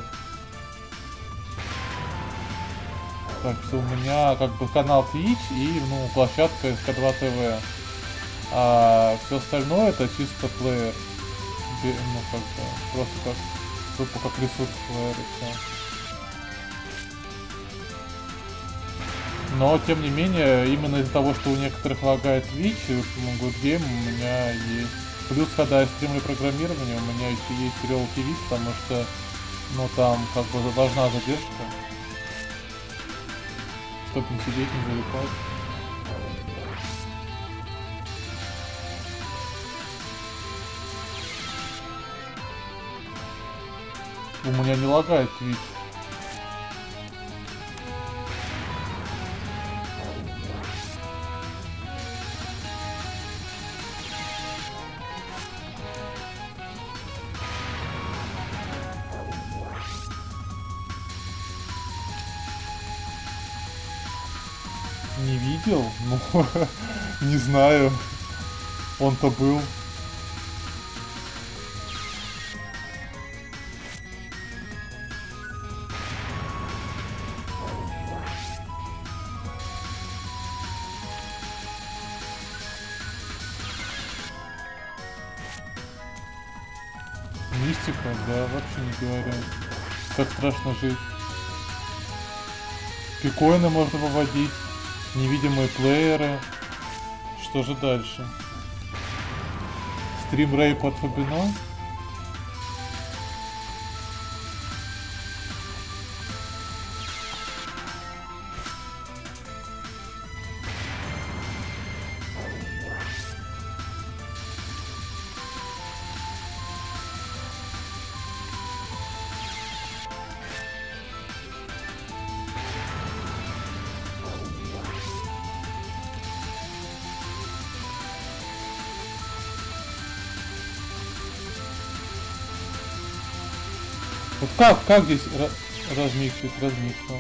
Так что у меня как бы канал Twitch и ну, площадка эс ка два тэ вэ. А все остальное это чисто плеер. Ну как бы просто как тупо как ресурс плеер и все. Но, тем не менее, именно из-за того, что у некоторых лагает Twitch, Good Game у меня есть. Плюс, когда я стримлю программирование, у меня еще есть Real ти ви, потому что, ну, там, как бы, должна задержка. Чтоб не сидеть, не залипать. У меня не лагает Twitch. Не видел? Ну, не знаю. Он-то был. Мистика, да, вообще не говорю. Как страшно жить. Пикоины можно выводить. Невидимые плееры. Что же дальше? Стрим рейп от Фабино. Вот как, как здесь размикрить, размикнул?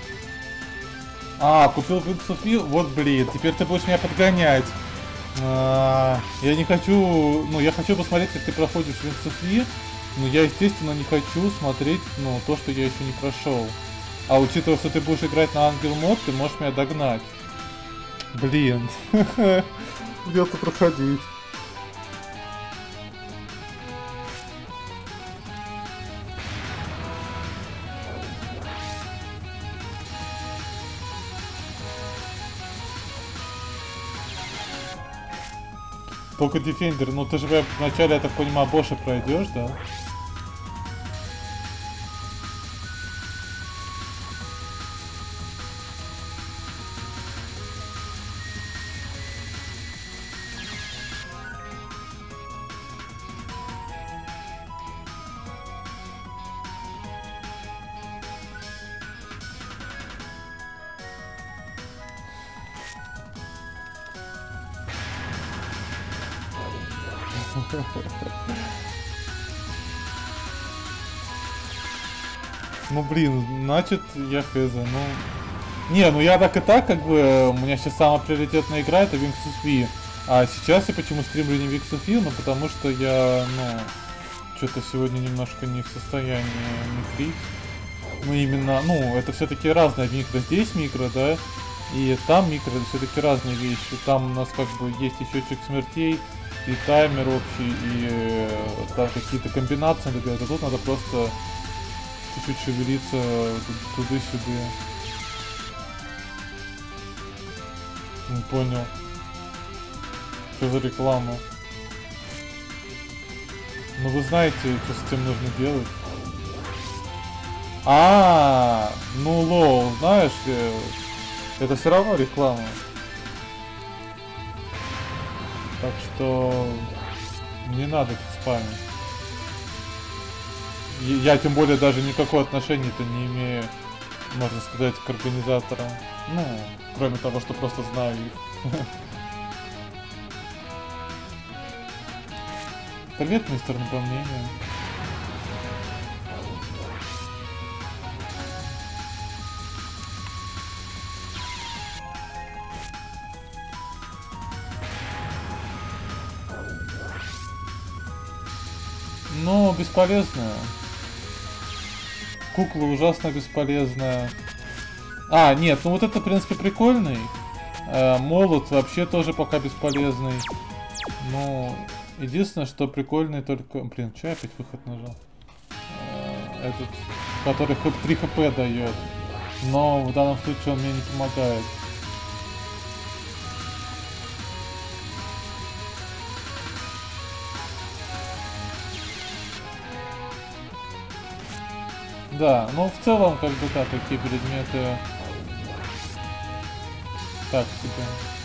А, купил Wings of Fear? Вот блин, теперь ты будешь меня подгонять. А, я не хочу, ну я хочу посмотреть, как ты проходишь Wings of Fear, но я, естественно, не хочу смотреть, ну, то, что я еще не прошел. А учитывая, что ты будешь играть на ангел мод, ты можешь меня догнать. Блин. Придется проходить. Только Defender, ну ты же вначале, я так понимаю, Боша пройдешь, да? Ну блин, значит я хз, ну... Не, ну я так и так, как бы, у меня сейчас самая приоритетная игра это Wings of Fear. А сейчас я почему стримлю не Wings of Fear? Ну потому что я, ну... Что-то сегодня немножко не в состоянии микрить. Ну именно, ну, это все-таки разные микро. Здесь микро, да? И там микро, это все-таки разные вещи. Там у нас как бы есть и счетчик смертей, и таймер общий, и э, там какие-то комбинации надо делать. А тут надо просто чуть-чуть шевелиться туда-сюда. Не понял. Что за реклама? Ну вы знаете, что с этим нужно делать. А, ну лол, знаешь ли, это все равно реклама. Так что не надо тут спамить. Я тем более даже никакого отношения-то не имею, можно сказать, к организаторам. Ну, кроме того, что просто знаю их. Привет, мистер Напомнение. Ну, бесполезная. Кукла ужасно бесполезная. А, нет, ну вот это, в принципе, прикольный. Э, молот вообще тоже пока бесполезный. Ну, единственное, что прикольный только... Блин, что я опять выход нажал? Э, этот, который хоть три хп дает. Но в данном случае он мне не помогает. Да, ну в целом, как бы, да, такие предметы так себе.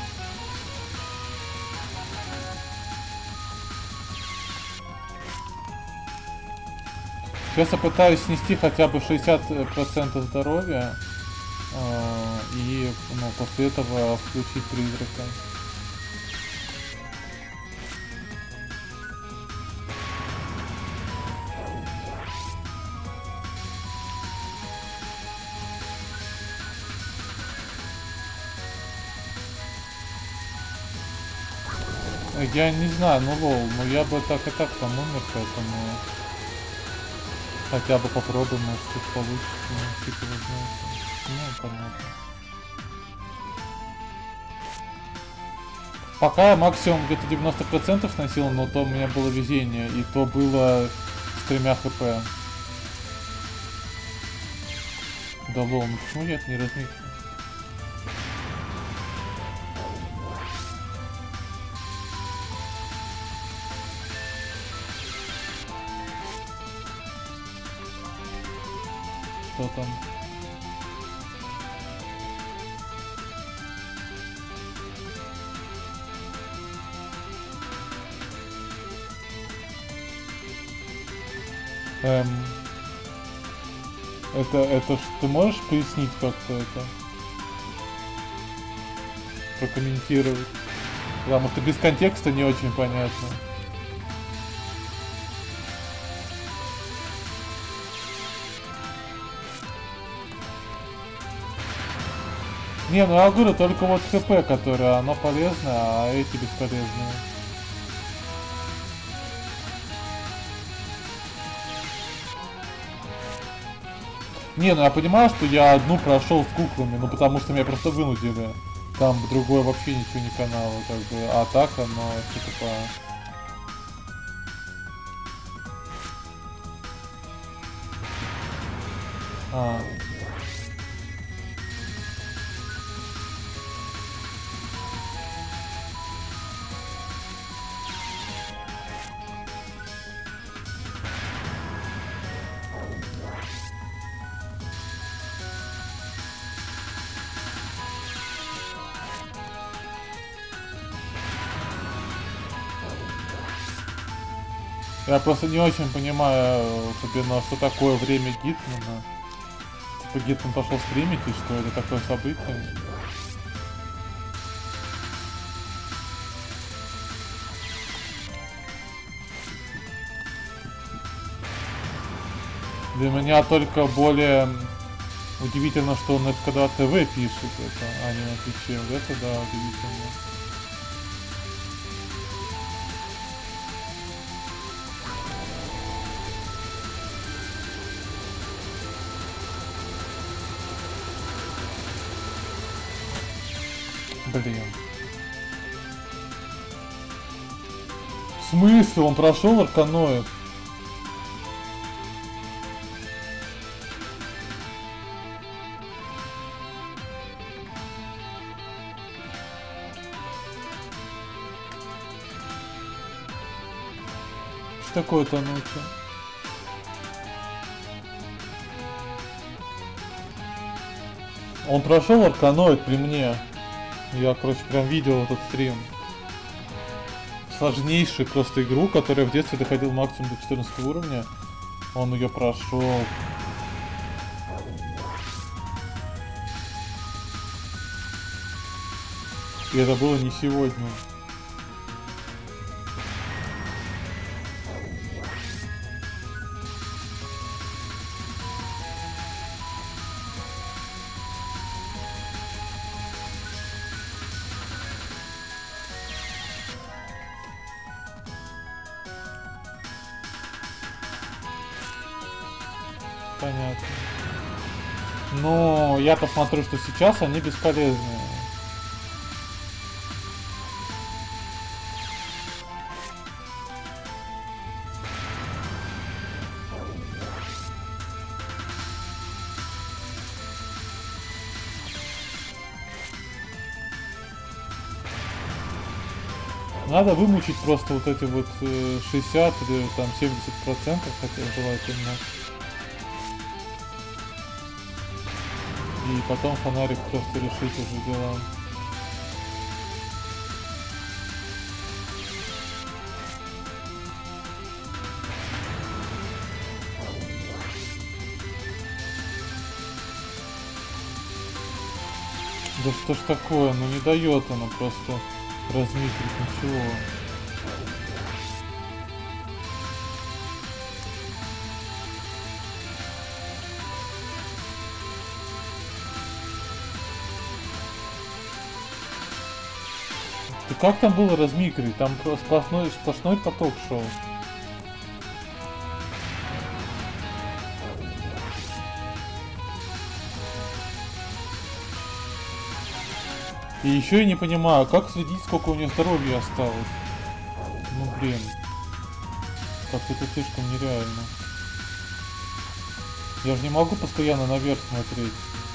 Сейчас я пытаюсь снести хотя бы шестьдесят процентов здоровья э, и, ну, после этого включить призрака. Я не знаю, ну лол, но я бы так и так там умер, поэтому хотя бы попробуем, может что-то получится, ну, типа, вы знаете. Ну, понятно. Пока я максимум где-то девяносто процентов носил, но то у меня было везение, и то было с тремя хп. Да лол, ну почему я это не размечу? Что там? Эм, это, это ж ты можешь пояснить как-то это? Прокомментировать? Потому что без контекста не очень понятно. Не, ну я говорю, только вот ХП, которое оно полезное, а эти бесполезные. Не, ну я понимаю, что я одну прошел с куклами, ну потому что меня просто вынудили. Там другое вообще ничего не канало, как бы, а так оно типа... А. Я просто не очень понимаю, собственно, что такое время Гитмана. Типа Гитман пошел стримить, и что это такое событие? Для меня только более удивительно, что он это когда ТВ пишет это, а не на Твиче. Вот это да, удивительно. Блин. В смысле? Он прошел Арканоид? Что такое Тануки? Он прошел Арканоид при мне. Я, короче, прям видел этот стрим. Сложнейшую просто игру, которая в детстве доходил максимум до четырнадцатого уровня. Он ее прошел. И это было не сегодня. Понятно. Но я посмотрю, что сейчас они бесполезные. Надо вымучить просто вот эти вот шестьдесят или там семьдесят процентов, хотя желательно. И потом фонарик просто решить уже дела. Да что ж такое, ну не дает оно просто размитрить ничего. Ты как там было размикрить? Там сплошной, сплошной поток шел. И еще я не понимаю, как следить, сколько у нее здоровья осталось. Ну блин. Как-то это слишком нереально. Я же не могу постоянно наверх смотреть.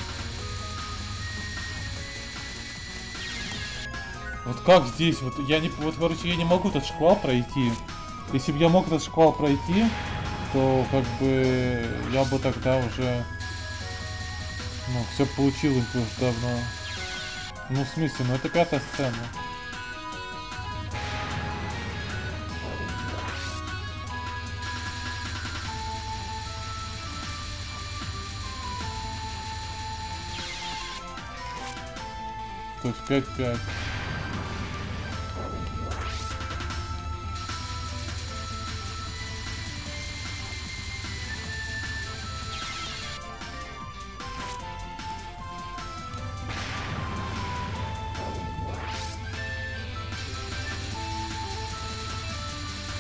Вот как здесь, вот я не, вот короче, я не могу этот шквал пройти. Если бы я мог этот шквал пройти, то как бы я бы тогда уже, ну, все получилось бы уже давно. Ну, в смысле, ну это пятая сцена. То есть пять пять.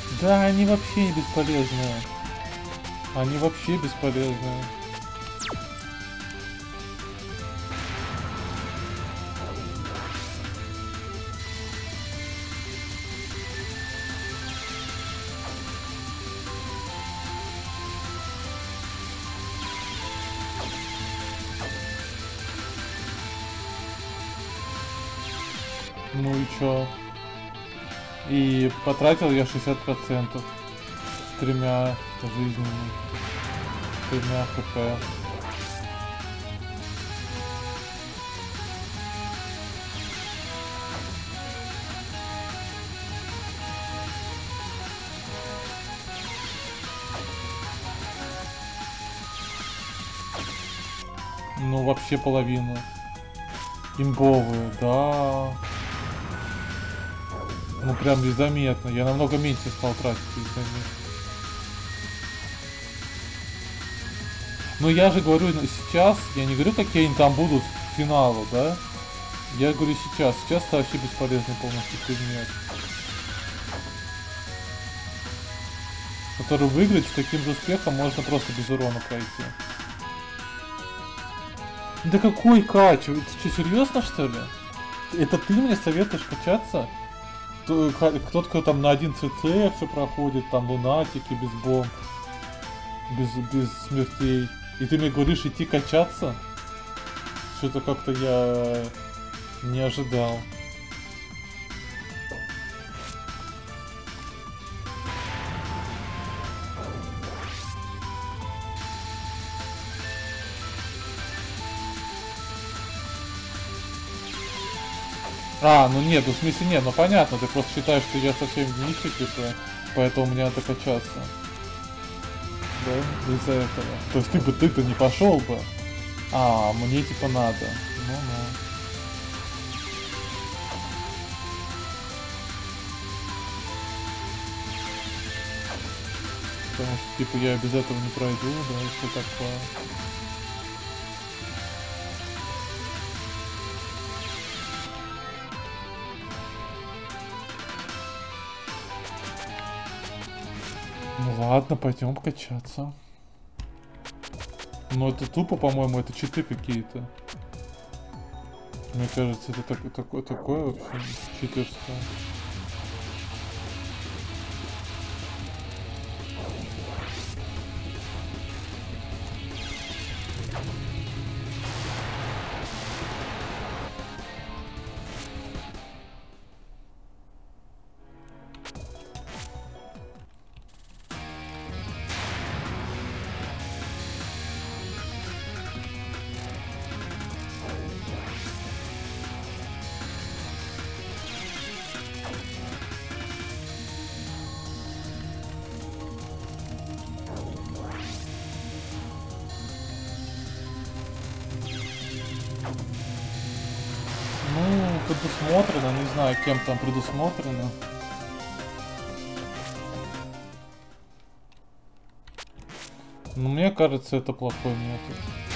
Да, они вообще не бесполезные. Они вообще бесполезные. Ну и чё? И потратил я шестьдесят процентов с тремя жизнями, с тремя хп. Ну вообще половину. Имбовые, да. Ну прям незаметно. Я намного меньше стал тратить из-за них. Но я же говорю сейчас, я не говорю, какие они там будут к финалу, да? Я говорю сейчас. Сейчас это вообще бесполезный полностью предмет. Который выиграть с таким же успехом можно просто без урона пройти. Да какой кач? Ты что, серьезно что ли? Это ты мне советуешь качаться? Кто-то, кто там на один цц все проходит, там лунатики без бомб, без, без смертей. И ты мне говоришь идти качаться? Что-то как-то я не ожидал. А, ну нет, ну в смысле нет, ну понятно, ты просто считаешь, что я совсем нищий, типа, поэтому мне надо качаться. Да, из-за этого. То есть ты бы ты-то не пошел бы. А, мне типа надо. Ну-ну. Потому что типа я без этого не пройду, да, и все такое. Ну ладно, пойдем качаться. Но это тупо, по-моему, это читы какие-то. Мне кажется, это так, такое, такое вообще читерство. Предусмотрено, не знаю, кем там предусмотрено. Но мне кажется, это плохой метод.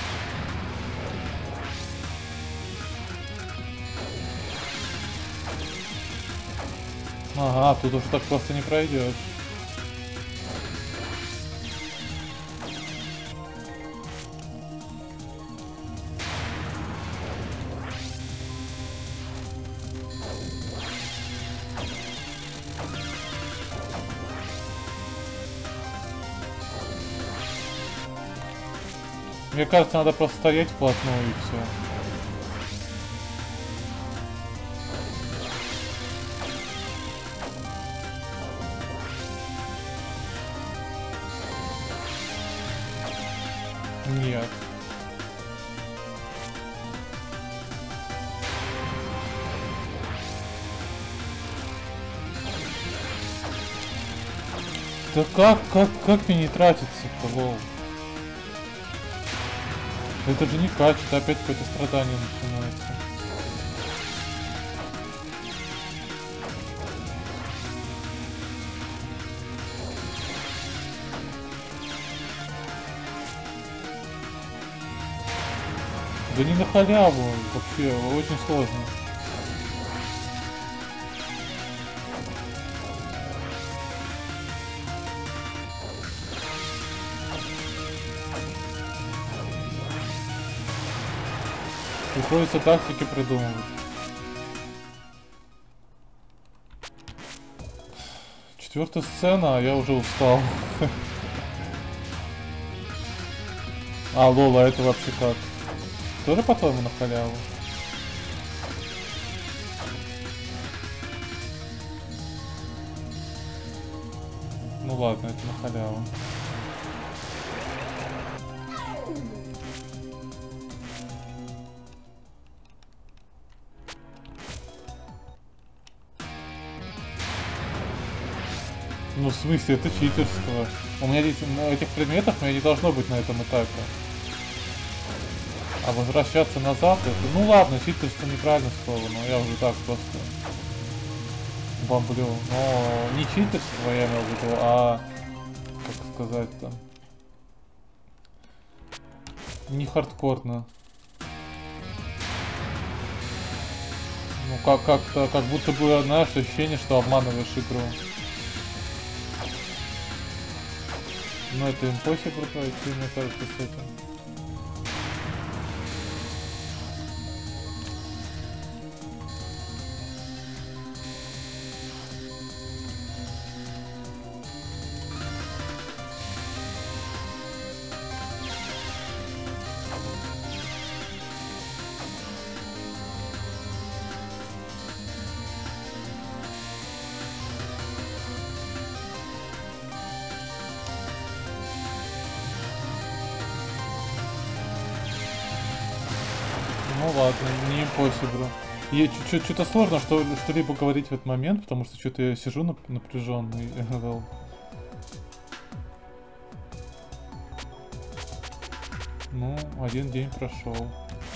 Ага, тут уже так просто не пройдешь. Мне кажется, надо просто стоять вплотную и все. Нет. Да как, как, как мне не тратиться-то, лол? Это же не кач, это опять какое-то страдание начинается. Да не на халяву, вообще, очень сложно. Приходится тактики придумывать. Четвертая сцена, а я уже устал. А, лол, а это вообще как? Тоже, по-твоему, на халяву? Ну ладно, это на халяву. Ну, в смысле, это читерство. У меня здесь, на этих предметах, у меня не должно быть на этом этапе. А возвращаться назад, это... Ну ладно, читерство неправильное слово, но я уже так просто... бомблю. Но не читерство я имел в виду, а... Как сказать-то... Не хардкорно. Ну, как- как-то, как будто бы, знаешь, ощущение, что обманываешь игру. Но это impossible пройти, мне кажется, с этим. Ну ладно, не impossible. И что-то сложно что- что-либо говорить в этот момент, потому что что-то я сижу нап- напряженный. Ну, один день прошел.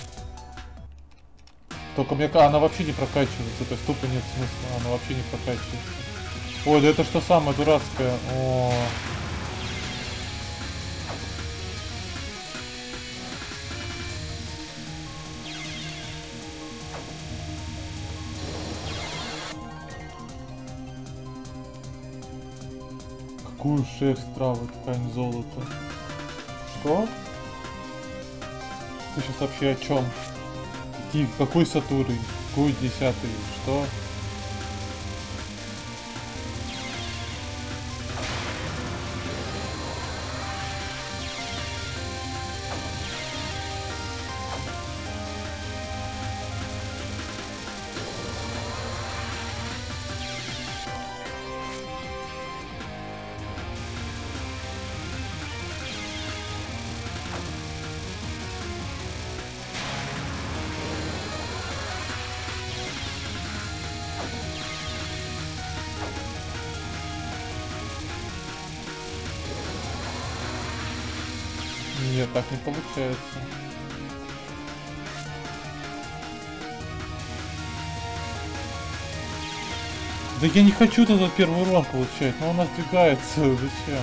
Только мне ка- она вообще не прокачивается, то есть тупо нет смысла, она вообще не прокачивается. Ой, да это что самое дурацкое. О. Какую шерсть травы, ткань золота? Что? Ты сейчас вообще о чем? Какие, какой Сатурий? Какой десятый? Что? Нет, так не получается. Да я не хочу тогда первый урон получать, но он отдвигается, зачем?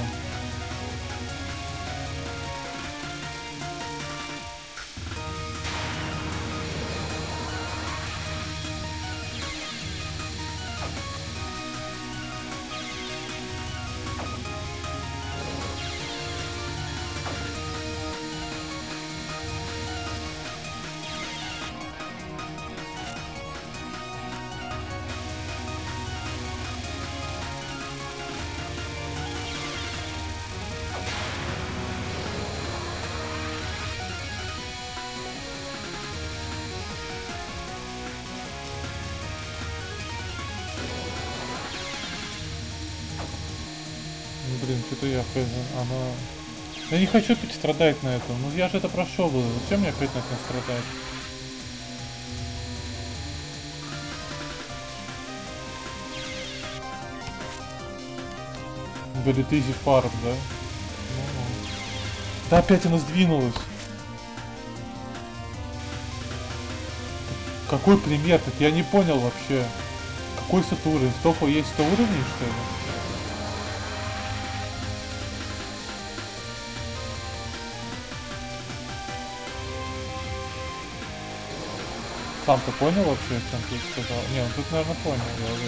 Блин, что-то я хз, она... Я не хочу опять страдать на этом, ну я же это прошел, зачем мне опять на этом страдать? Говорит, easy farm, да? Ну, да опять она сдвинулась. Какой пример? Так я не понял вообще. Какой Сатурн? Столько есть сто уровней, что ли? Сам-то понял вообще, о чем ты сказал? Не, он тут, наверное, понял, я уверен.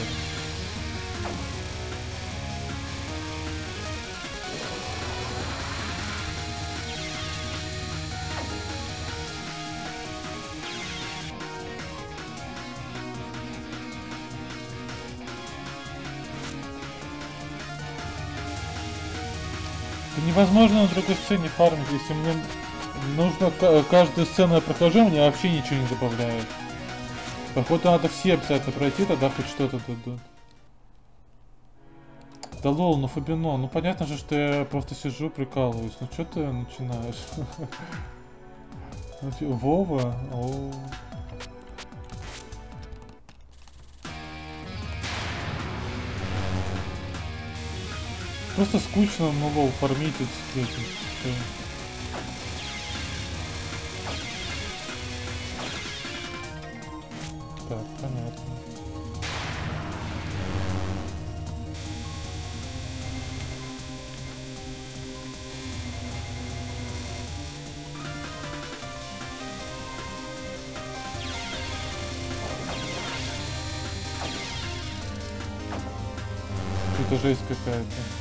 Это невозможно на другой сцене фармить, если мне нужно каждую сцену я прохожу, мне вообще ничего не добавляет. Походу надо все обязательно пройти, тогда хоть что-то дадут. Да лол, ну Фабино, ну понятно же, что я просто сижу, прикалываюсь. Ну что ты начинаешь? Вова? О. Просто скучно, ну лол, фармить эти. Так, понятно. Это жесть какая-то.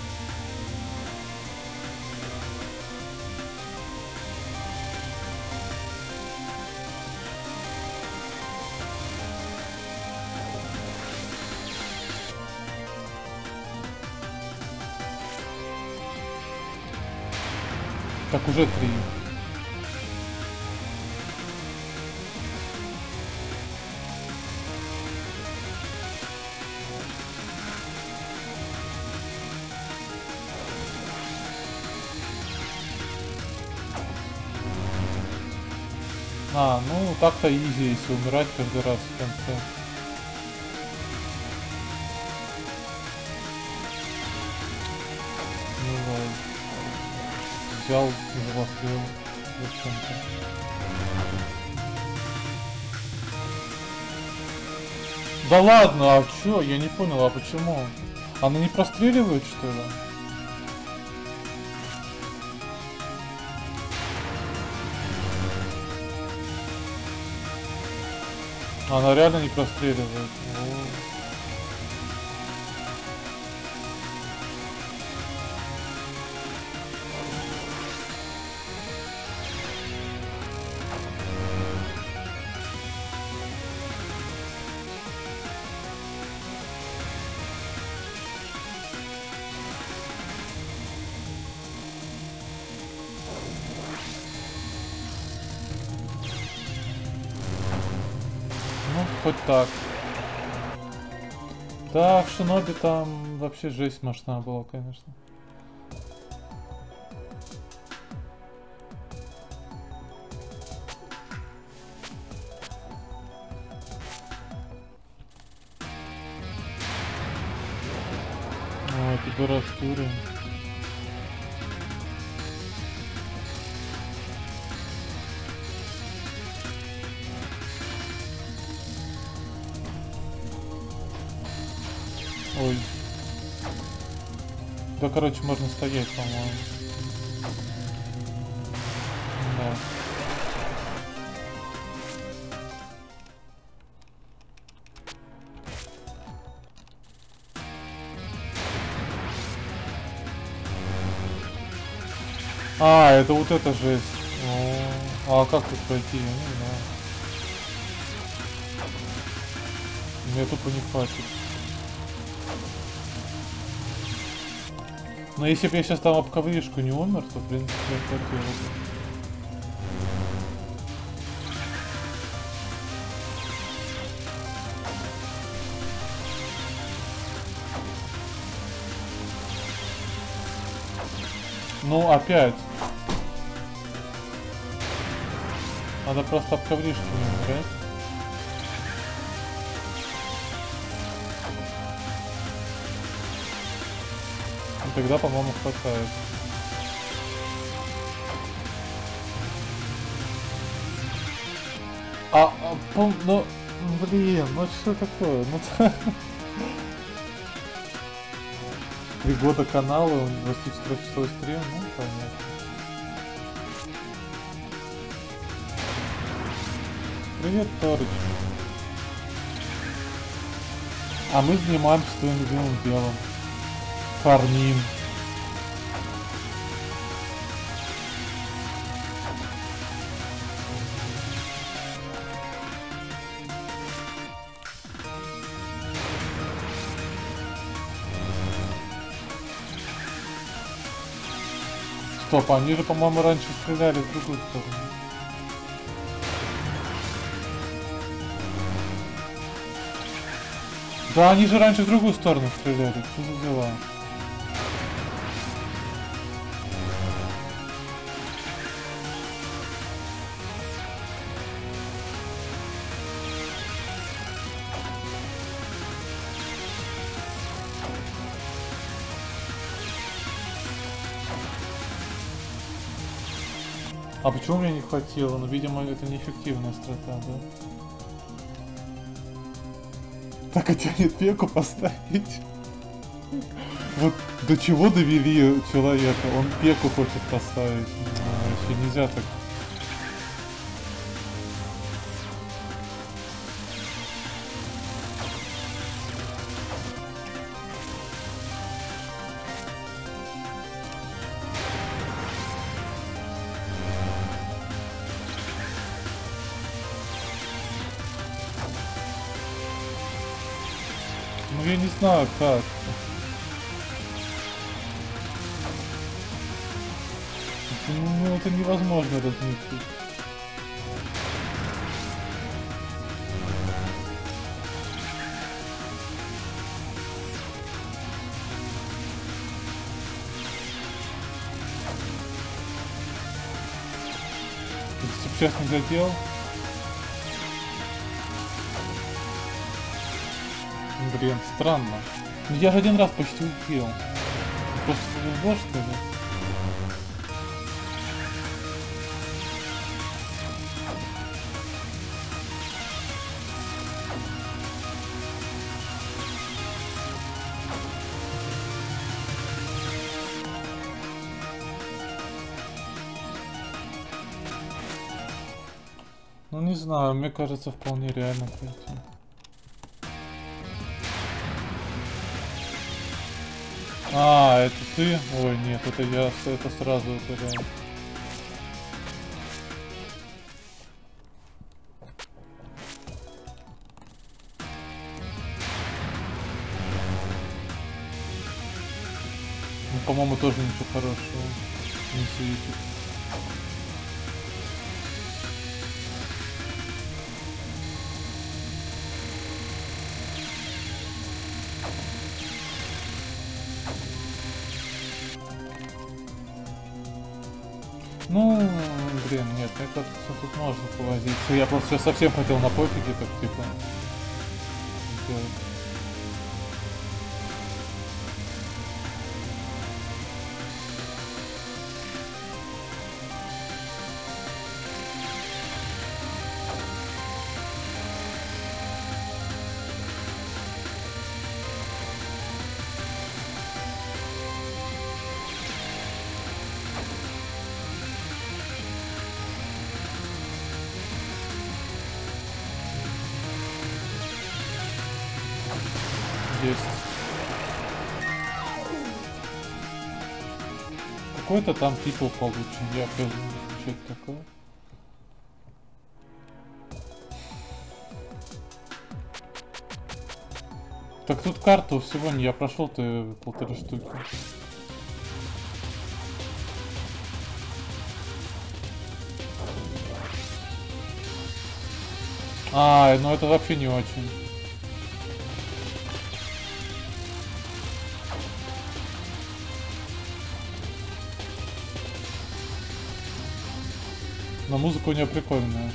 Так, уже три. А, ну так-то изи, если умирать каждый раз в конце. Ну ладно. Взял, завоскрыл. Зачем-то. Да ладно, а чё? Я не понял, а почему? Она не простреливает, что ли? Она реально не простреливает. О. Хоть так. Да, в Шиноби там вообще жесть мощная была, конечно. Ой, пидорасский уровень. Ой. Да, короче, можно стоять, по-моему. Да. А, это вот эта жесть. О, а как тут пройти? Я не знаю. Мне тупо не хватит. Но если бы я сейчас там об ковришку не умер, то, в принципе, я хватило бы. Ну, опять. Надо просто об ковришку не умирать. И тогда, по-моему, хватает. А, а пом, ну, блин, ну что такое? Ну, три года канала, у него двадцатичетырёхчасовой стрим, ну, понятно. Привет, Торыч. А мы занимаемся твоим любимым делом. Фармим. Стоп, они же, по-моему, раньше стреляли в другую сторону. Да, они же раньше в другую сторону стреляли. Что за дела? А почему мне не хватило? Ну, видимо, это неэффективная страта, да? Так, а тянет пеку поставить? Вот до чего довели человека? Он пеку хочет поставить. А, вообще нельзя так. Ну я не знаю как. Ну это невозможно разметить. Если бы сейчас не задел. Блин, странно. Ну я же один раз почти убил. Просто повезло, что ли? Ну не знаю, мне кажется, вполне реально пройти. А, это ты? Ой, нет, это я, это сразу ударяю. Ну, по-моему, тоже ничего хорошего не светит. Ну, блин, нет, мне кажется, тут можно повозиться. Я просто совсем хотел на пофиге, так типа сделать. Есть. Какой-то там титул получен, я опять что это такое. Так тут карту всего не я прошел ты полторы штуки. А, ну это вообще не очень. Но музыка у нее прикольная.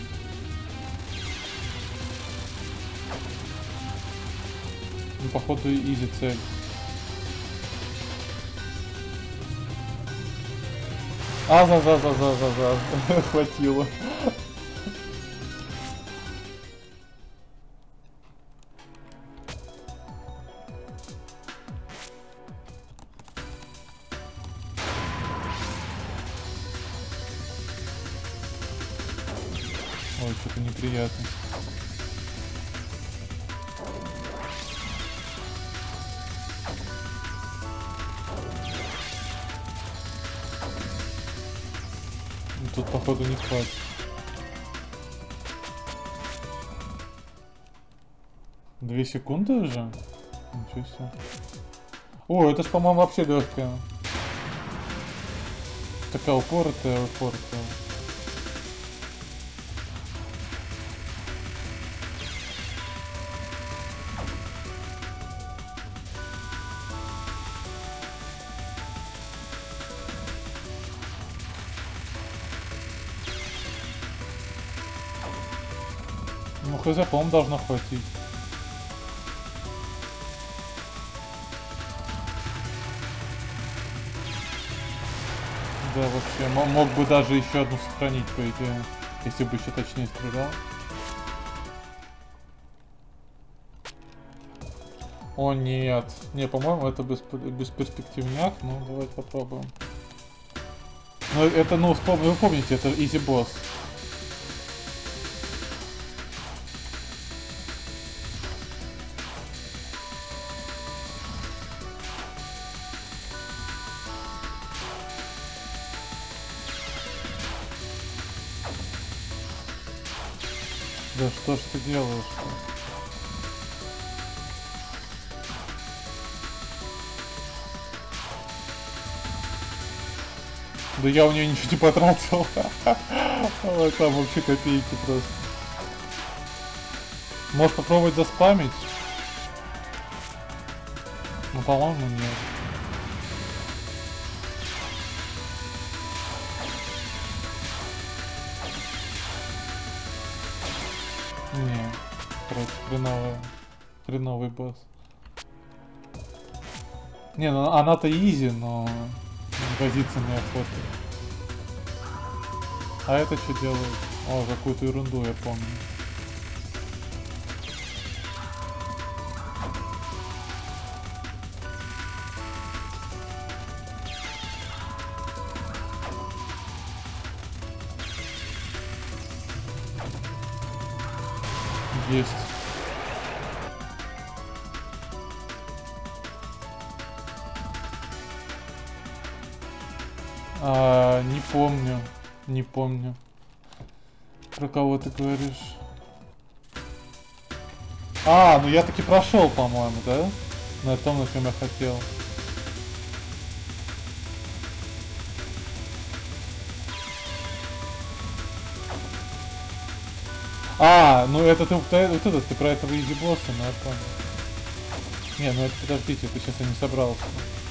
Ну, походу, изи цель. А, за за за за за за хватило. Ой, что-то неприятно. Тут, походу, не хватит. Две секунды уже? Ничего себе. О, это ж, по-моему, вообще легкое. такая упоротая, упоротая. Ну, хз, по-моему, должно хватить. Да, вообще, мог бы даже еще одну сохранить, по идее, если бы еще точнее стрелял. О нет, не, по-моему, это без, бесперспективняк, ну давайте попробуем. Ну это, ну, вспом... вы помните, это изи босс. Да что ж ты делаешь-то? Да я у нее ничего не потратил. Там вообще копейки просто. Можешь попробовать заспамить? Ну, по-моему, нет. Не, короче, хреновый, хреновый босс. Не, ну она-то изи, но возиться неохота. А это что делает? О, какую-то ерунду я помню. Есть. А, не помню. Не помню. Про кого ты говоришь? А, ну я таки прошел, по-моему, да? На том, на чем я хотел. А, ну это ты, ты вот этот, ты про этого изи босса, ну я понял. Не, ну это подождите, ты сейчас я не собрался.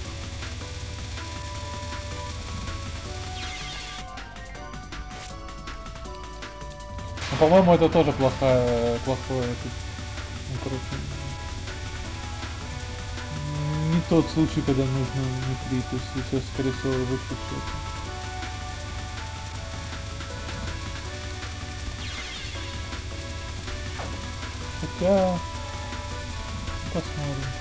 Ну, по-моему, это тоже плохая, плохое. Ну, короче, не тот случай, когда нужно внутри, то есть сейчас, скорее всего, выключить. Хотя... посмотрим.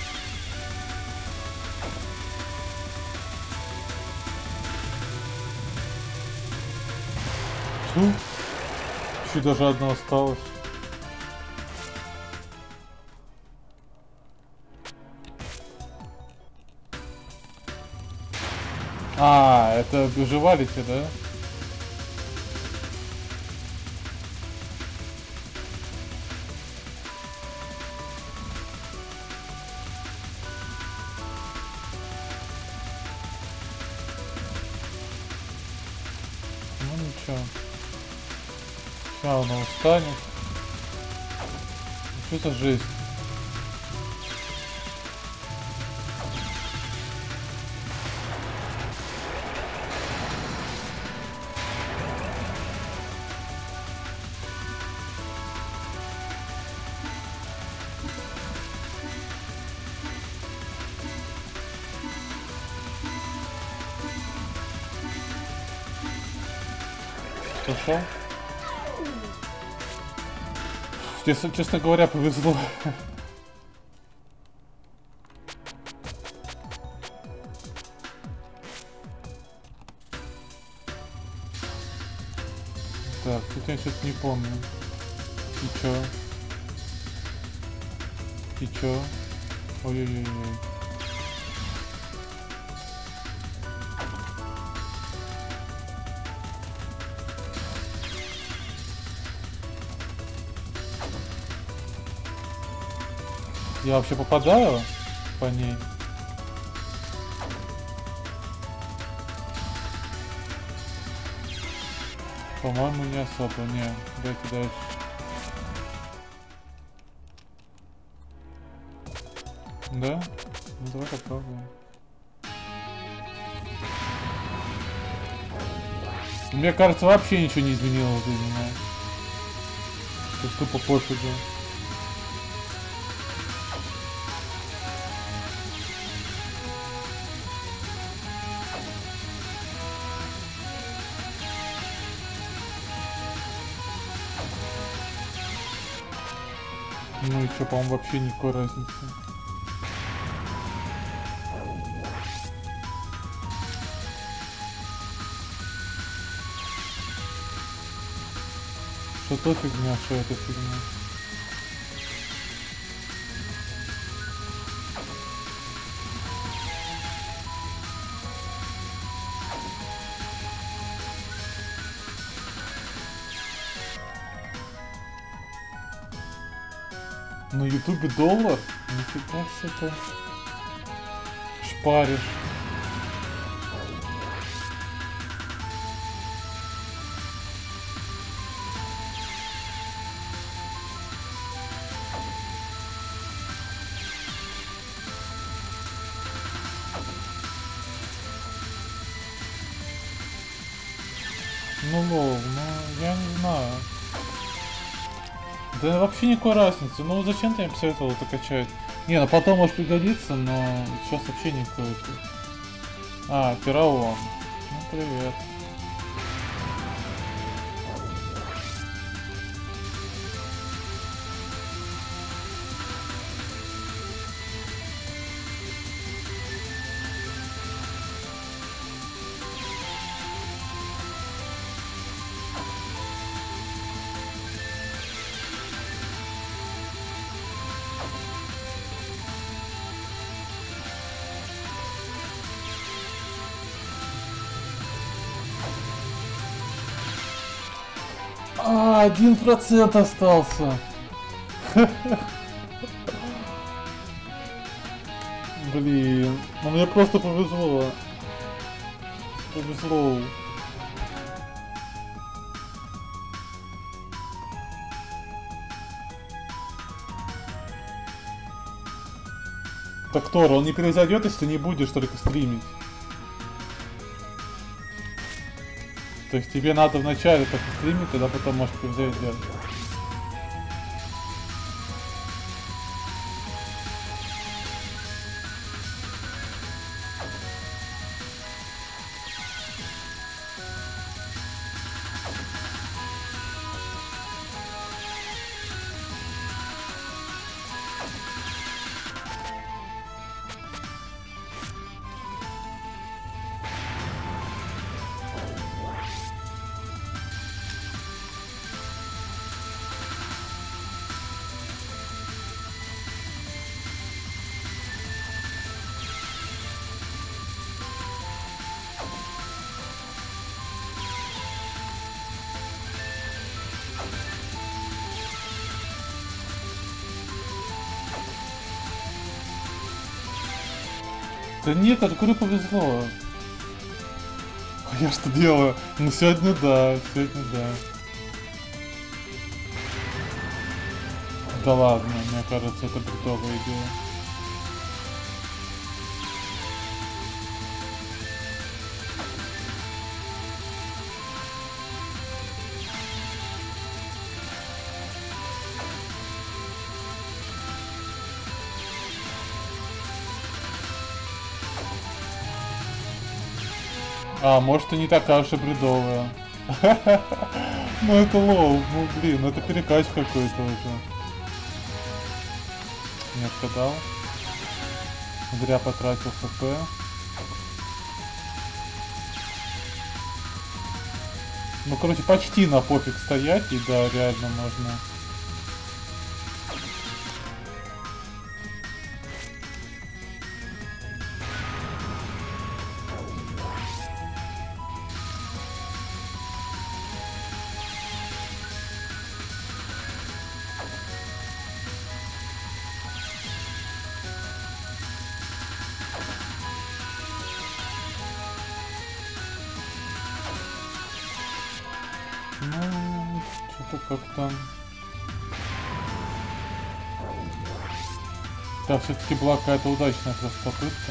Фу. Чуть даже одно осталось. А, это выживалите, да? Ну ничего. Сейчас она устанет. Что за жизнь? Хорошо. Честно, честно говоря, повезло. Так, тут я что-то не помню. И чё? И чё? Ой-ой-ой-ой. Я вообще попадаю по ней? По-моему, не особо, не. Давайте дальше. Да? Ну давай попробуем. Мне кажется, вообще ничего не изменилось для меня. То есть тупо пофигу. Ну и что, по-моему, вообще никакой разницы. Что то фигня, что это фигня. На ютубе доллар? Нифига себе ты шпаришь. Ну лол, ну я не знаю. Да вообще никакой разницы. Ну зачем ты им посоветовал это качать? Не, ну потом может пригодиться, но сейчас вообще никакой. А, Пираон. Ну привет. А, один процент остался. Блин, ну мне просто повезло. Повезло. Так Тор, он не произойдет, если не будешь только стримить. То есть тебе надо вначале только стримить, тогда потом можешь взять делать. Да нет, от горы повезло. А я что делаю? Ну сегодня да, сегодня да. Да ладно, мне кажется, это бредовая идея. А, может и не такая уж и бредовая. Ну это лол, ну блин, это перекач какой-то уже. Не отгадал. Зря потратил хп. Ну короче, почти на пофиг стоять, и да, реально можно. Ну, что-то как-то... Да, все-таки была какая-то удачная просто попытка.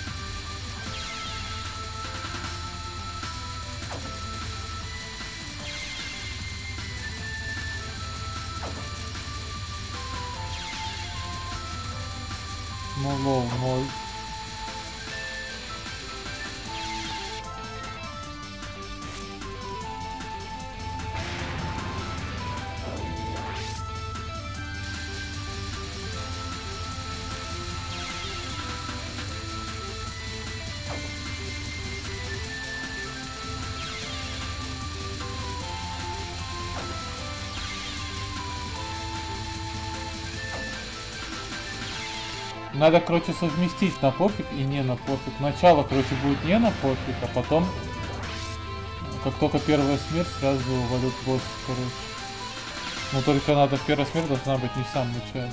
Ну, лол, ноль. Надо, короче, совместить на пофиг и не на пофиг. Начало, короче, будет не на пофиг, а потом, как только первая смерть, сразу валют босс, короче. Но только надо, первая смерть должна быть не в самом начале.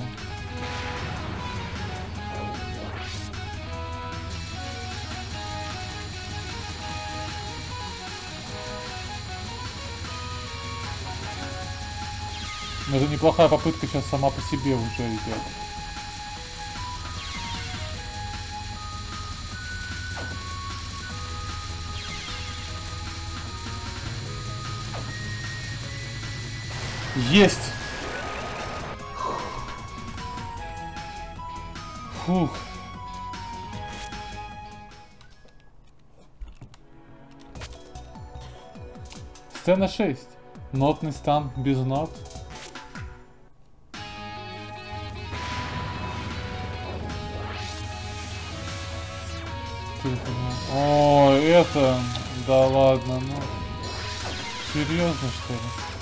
Но это неплохая попытка сейчас сама по себе уже идет. Есть! Фух. Сцена шесть. Нотный стан без нот. О, это... Да ладно, ну... Серьезно, что ли?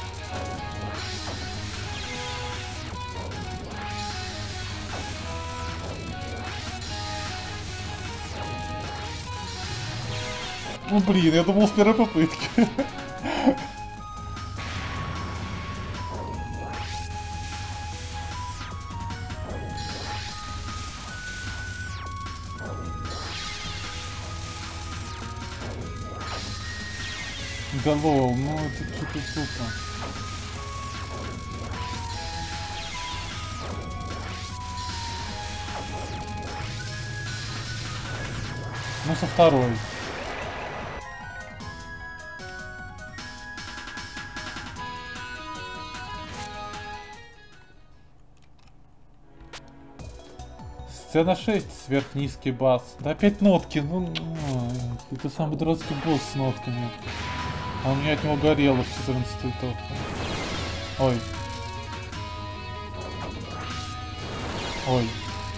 Ну блин, я думал с первой попытки. Да лол, ну это что-то тупо. Ну со второй. Сцена шесть, сверхнизкий бас. Да опять нотки, ну... Это самый дурацкий босс с нотками. А у меня от него горело в четырнадцать цветов. Ой. Ой.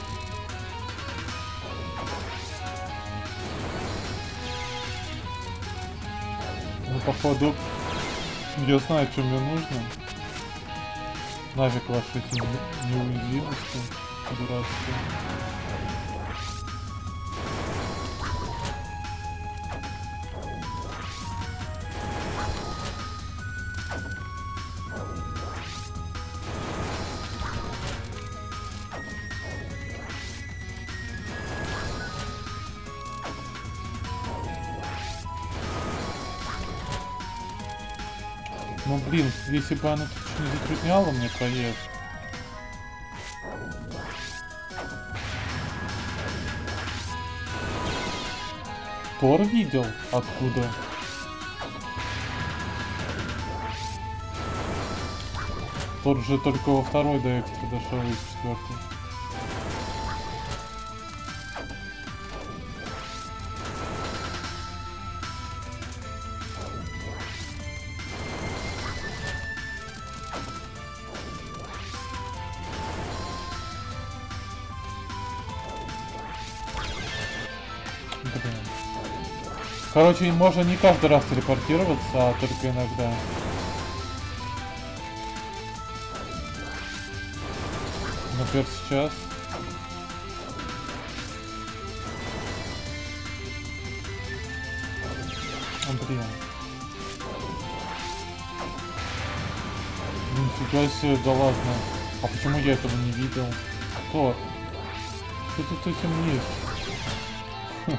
Ну, походу... Я знаю, что мне нужно. Нафиг ваши эти неуязвимости дурацкие. Ну блин, если бы она тут не затрудняла мне проезд. Тор видел? Откуда? Тор же только во второй до экстра дошел из четвертой. Короче, можно не каждый раз телепортироваться, а только иногда. Например, сейчас. О, блин. Нифига себе, да ладно. А почему я этого не видел? Тор. Что тут этим есть?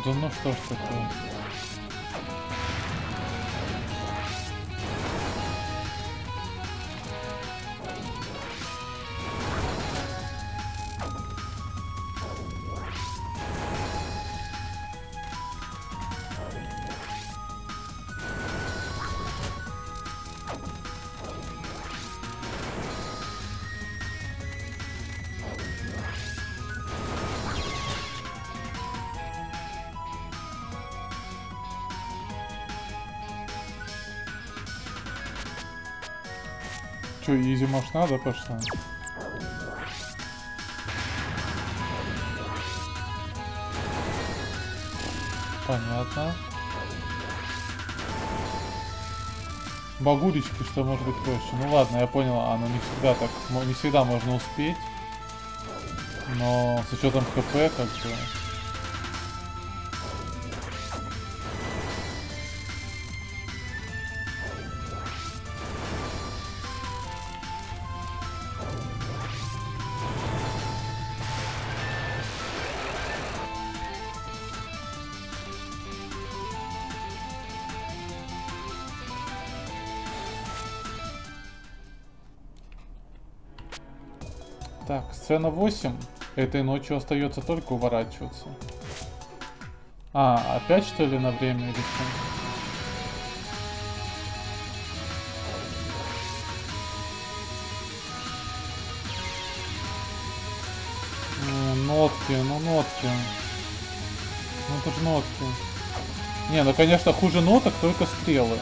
Да ну что ж такое? Чё, изи может надо пошла? Понятно. Багулечки, что может быть проще. Ну ладно, я понял, оно не всегда так, не всегда можно успеть. Но с учетом хп как бы... Так, сцена восемь. Этой ночью остается только уворачиваться. А, опять что ли на время или что? Ну, нотки, ну нотки. Ну это же нотки. Не, ну конечно хуже ноток, только стрелы.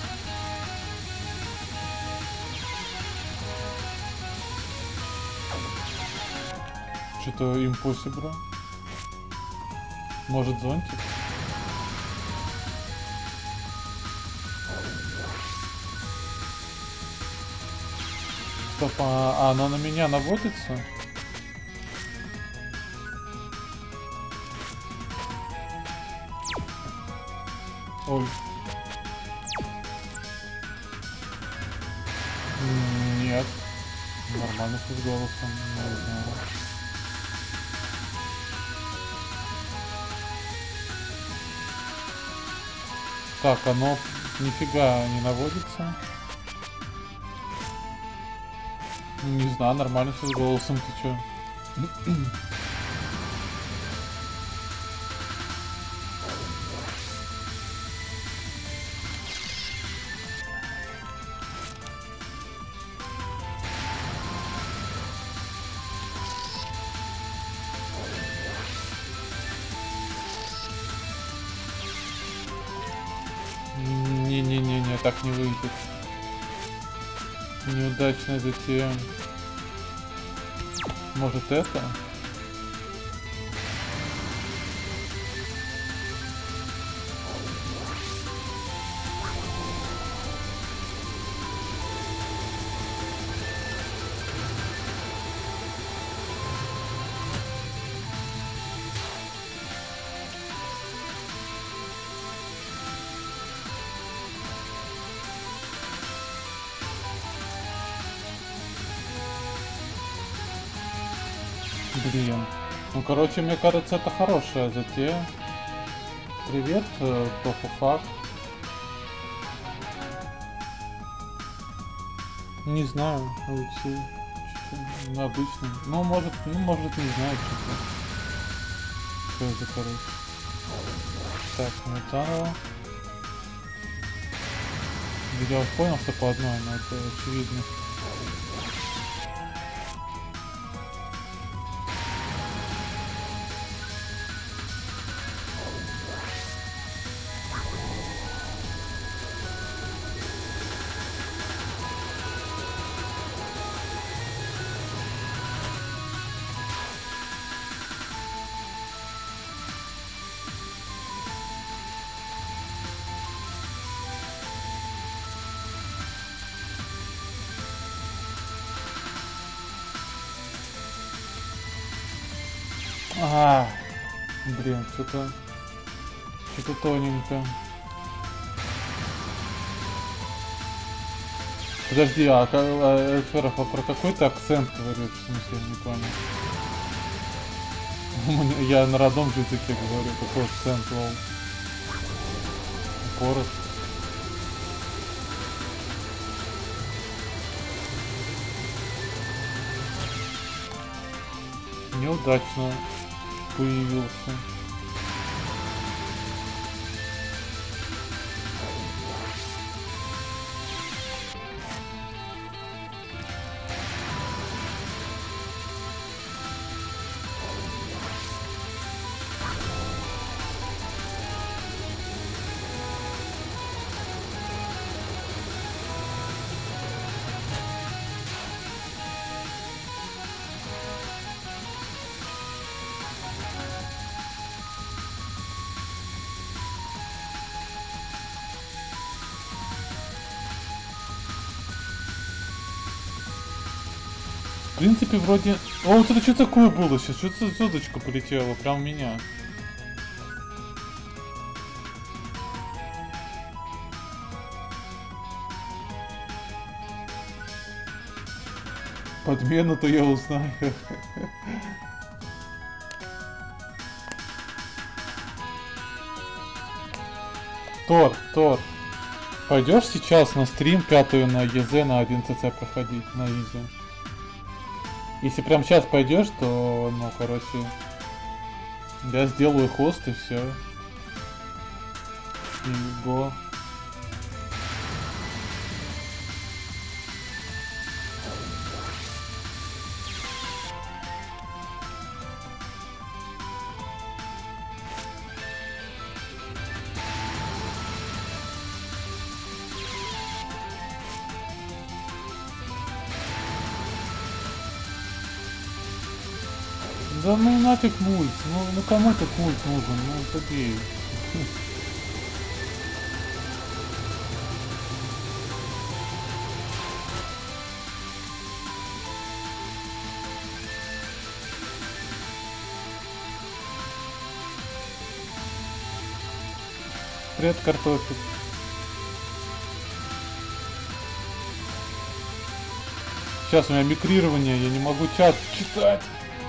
Что-то импосибл. Может зонтик? Стоп, а, а она на меня наводится? Ой. Нет. Нормально с голосом. Не знаю. Так, оно нифига не наводится. Не знаю, нормально с голосом, ты чё? Не-не-не-не, так не выйдет. Неудачная затея. Может это? Блин. Ну, короче, мне кажется, это хорошая затея. Привет, Тофуфак. Не знаю, уйти. Ну, обычно. Ну, может, ну, может, не знаю, что-то. Что это, короче. Так, ну, заново. Я уже понял, что по одной, но это очевидно. А, блин, что-то, что-то тоненько. Подожди, а, а, Эльферов, а про какой ты акцент говоришь? В смысле, не понял. Я на родном языке говорю, какой акцент, лол. Город. Неудачно появился. В принципе, вроде... О, вот это что такое было сейчас? Что-то звездочка полетела прям в меня. Подмену-то я узнаю. Тор, Тор. Пойдешь сейчас на стрим пятую на ЕЗ на один ЦЦ проходить, на изи? Если прям сейчас пойдешь, то, ну, короче, я сделаю хост и все. И го. Да ну нафиг мульт, ну, ну кому этот мульт нужен, ну забей. Привет, картофель. Сейчас у меня микрирование, я не могу чат читать.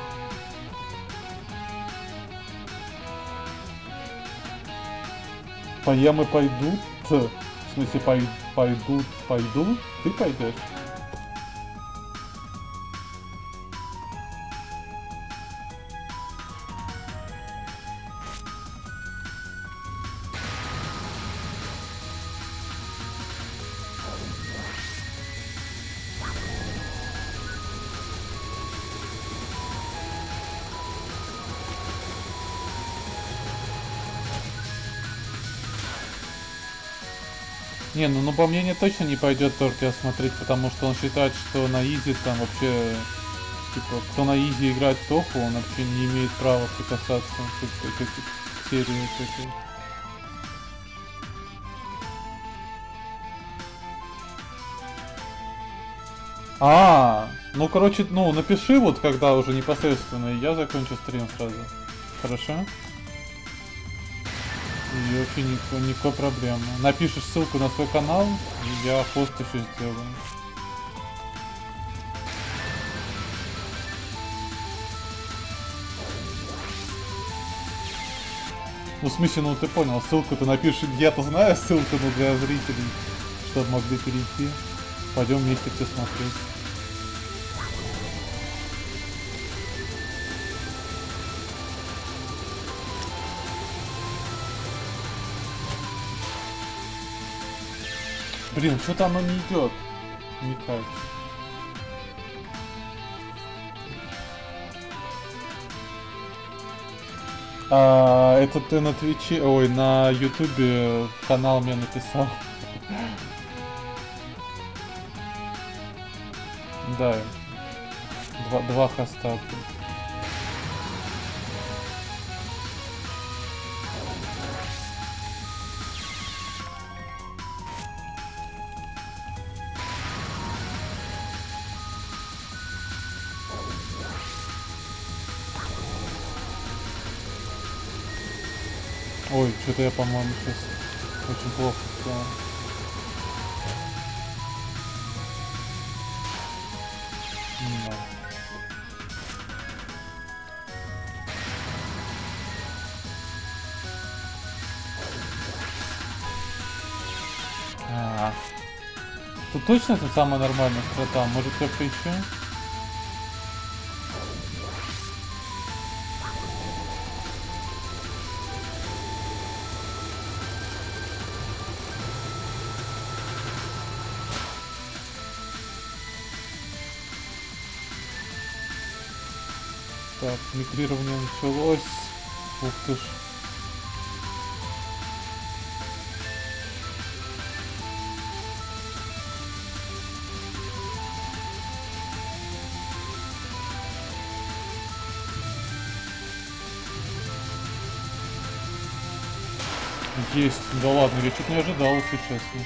Поемы пойдут? В смысле, пой, пойдут, пойду? Ты пойдешь? Не, ну, ну по мне точно не пойдет Торкия смотреть, потому что он считает, что на изи там вообще, типа, кто на изи играет в Тоху, он вообще не имеет права прикасаться к, к, к, к серии этой. А, ну короче, ну напиши вот когда уже непосредственно, и я закончу стрим сразу. Хорошо? И вообще никакой, никакой проблемы. Напишешь ссылку на свой канал, и я хост еще сделаю. Ну в смысле, ну ты понял, ссылку ты напишешь, я-то знаю ссылку, но для зрителей, чтобы могли перейти. Пойдем вместе все смотреть. Блин, что-то оно не идет. Никак. А, это ты на Твиче, ой, на Ютубе канал мне написал. Да. Два, два хоста. Ой, что-то я, по-моему, сейчас очень плохо сделал. Да. Тут точно это самая нормальная страта? Может кто-то еще? Так, мигрирование началось. Ух ты ж. Есть. Да ладно, я чуть не ожидал, если честно.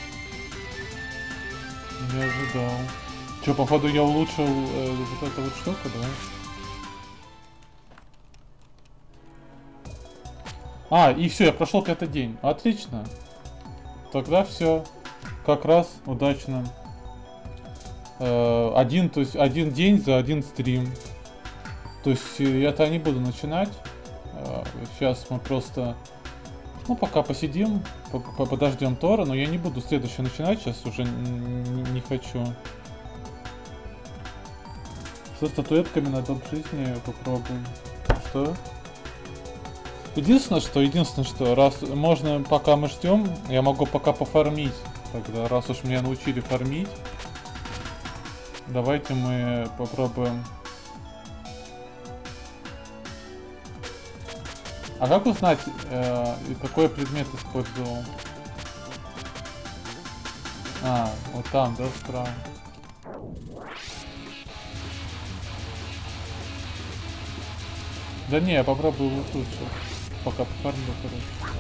Не ожидал. Че, походу я улучшил э, вот эту вот штуку, да? А, и все, я прошел пятый день. Отлично. Тогда все. Как раз удачно. Э, один, то есть один день за один стрим. То есть я-то не буду начинать. Э, сейчас мы просто, ну, пока посидим, подождем Тора, но я не буду следующий начинать, сейчас уже не хочу. Со статуэтками на дом жизни попробуем. Что? Единственное, что, единственное, что, раз можно, пока мы ждем, я могу пока пофармить. Тогда, раз уж меня научили фармить, давайте мы попробуем. А как узнать, э, какой предмет использовал? А, вот там, да, справа. Да не, я попробую вот тут сейчас. Пока пофармлю, короче.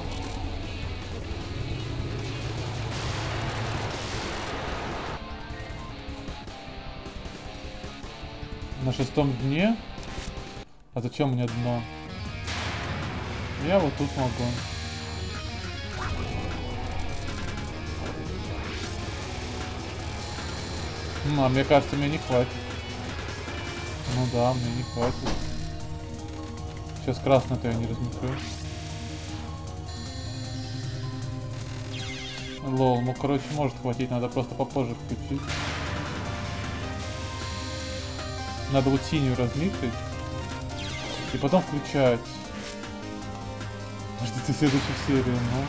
На шестом дне? А зачем мне дно? Я вот тут могу. Ну, а мне кажется, мне не хватит. Ну да, мне не хватит. Сейчас красный-то я не размешаю. Лол, ну короче, может хватить, надо просто попозже включить. Надо вот синюю размикрить. И потом включать. Ждите следующую серию, ну.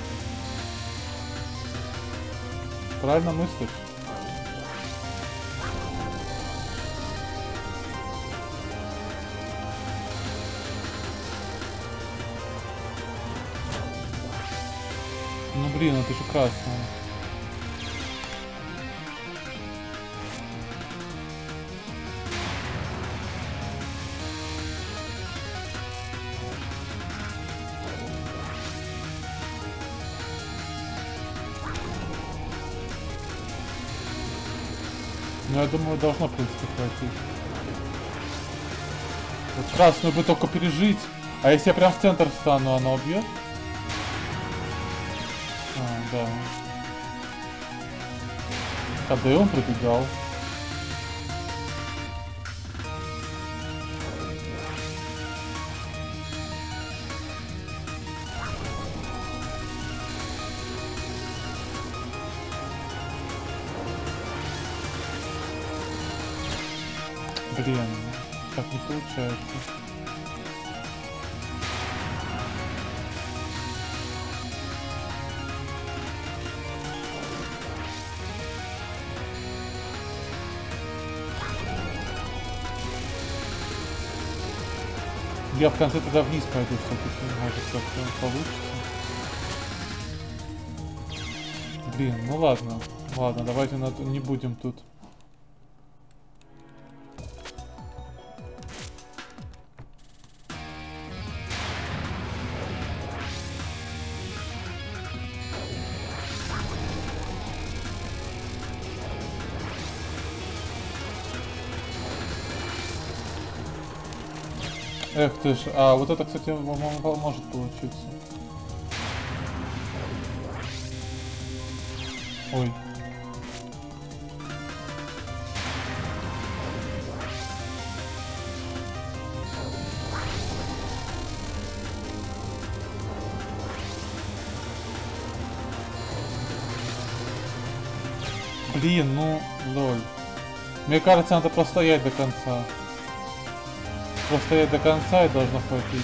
Правильно мыслишь? Ну блин, это же красное. Ну я думаю, должно, в принципе, хватить. Вот красную бы только пережить. А если я прям в центр встану, она убьет? А, да. КД он пробегал. Блин, так не получается. Я в конце тогда вниз пойду все-таки, может как-то получится. Блин, ну ладно, ладно, давайте не будем тут. Эх ты ж, а вот это, кстати, может получиться. Ой. Блин, ну, лоль. Мне кажется, надо простоять до конца. Простоять до конца и должно хватить.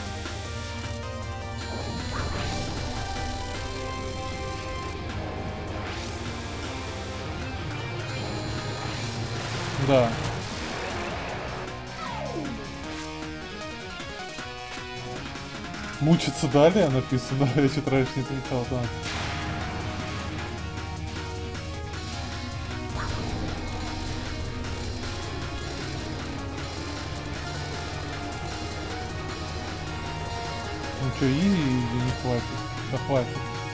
Да. Мучиться далее написано, я что-то раньше не встречал, да. Ну что, изи или не хватит? Да хватит.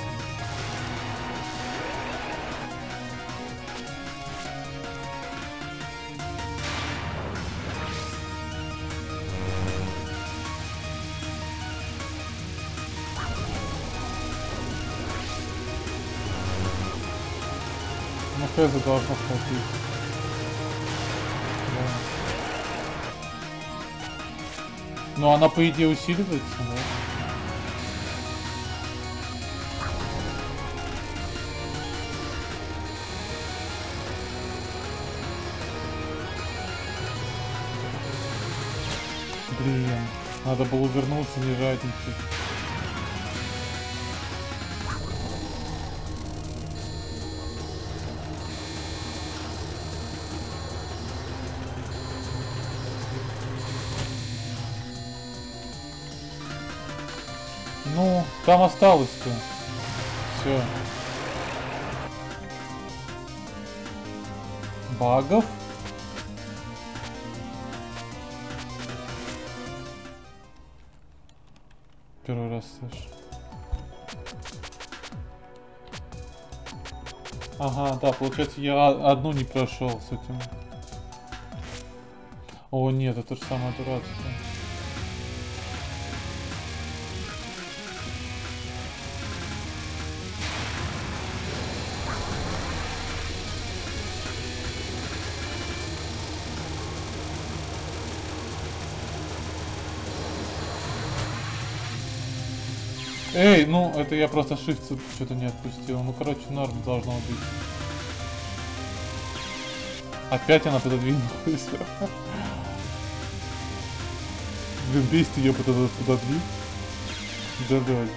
Ну Феза должно хватить. Да. Ну она по идее усиливается, да? Блин, надо было вернуться, не жадничать. Ну, там осталось-то. Все. Багов? Первый раз слышу. Ага, да, получается, я одну не прошел с этим. О, нет, это же самое дурацкое. Эй, ну это я просто shift что-то не отпустил. Ну короче, норм должно быть. Опять она пододвинулась. Блин, бесит ее пододвиг. Да да.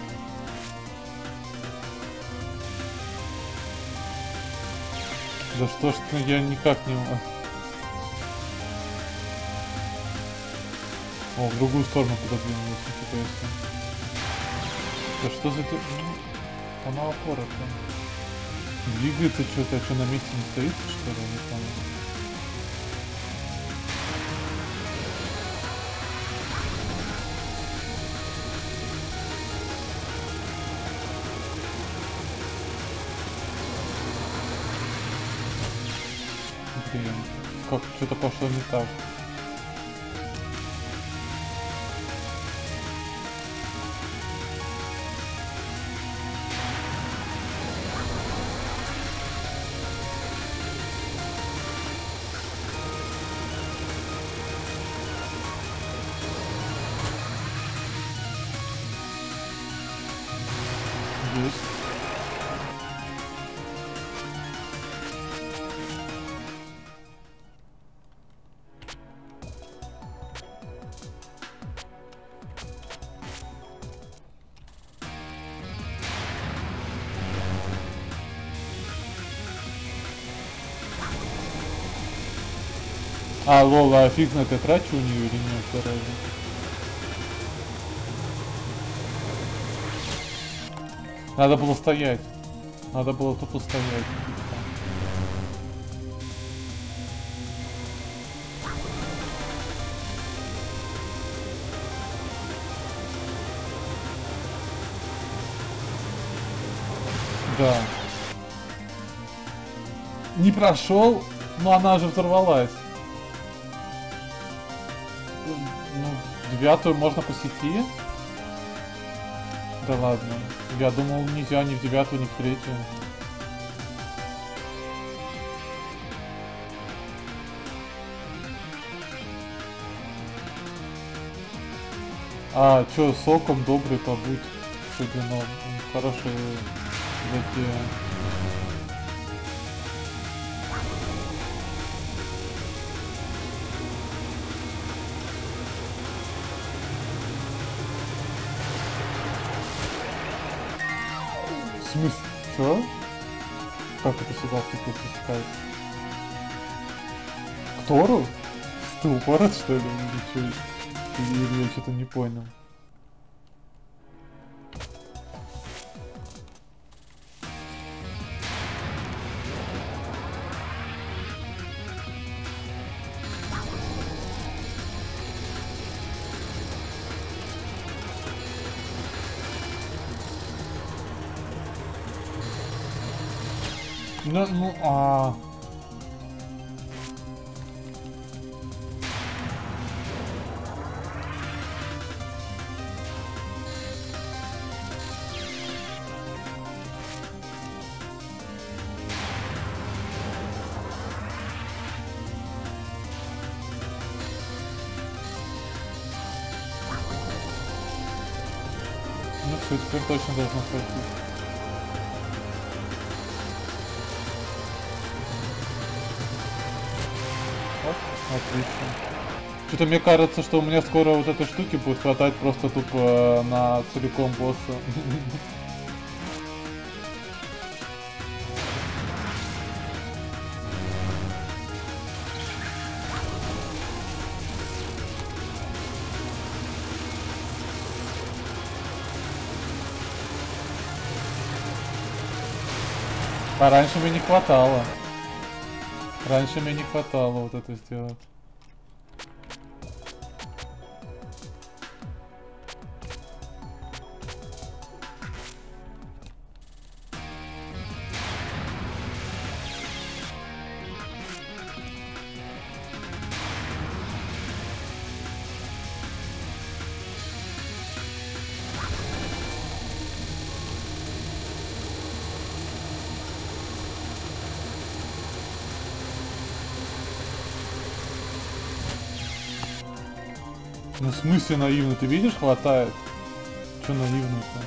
Да что ж ты, я никак не... О, в другую сторону пододвинулась, интересно. Да что за... Она опора там. Двигается что-то, а что на месте не стоит, что ли, не понял. Блин, как что-то пошло не так. А, лол, а фиг знает, я трачу у нее или нет, вторая. Надо было стоять. Надо было тупо стоять. Да. Не прошел, но она же взорвалась. Ну, девятую можно по сети? Да ладно. Я думал, нельзя ни в девятую, ни в третью. А, чё, соком добрый побудь. Судьбином. Хорошая затея. В смысле? Чё? Как это сюда теперь пускать? Тору? Ты упорот, что ли? Или, или я что-то не понял? Ну, ну, а... Ну все, теперь точно должно хватить. Оп, отлично. Что-то мне кажется, что у меня скоро вот этой штуки будет хватать просто тупо на целиком босса. А раньше мне не хватало. Раньше мне не хватало вот это сделать. Ну в смысле наивно? Ты видишь, хватает? Чё наивно-то?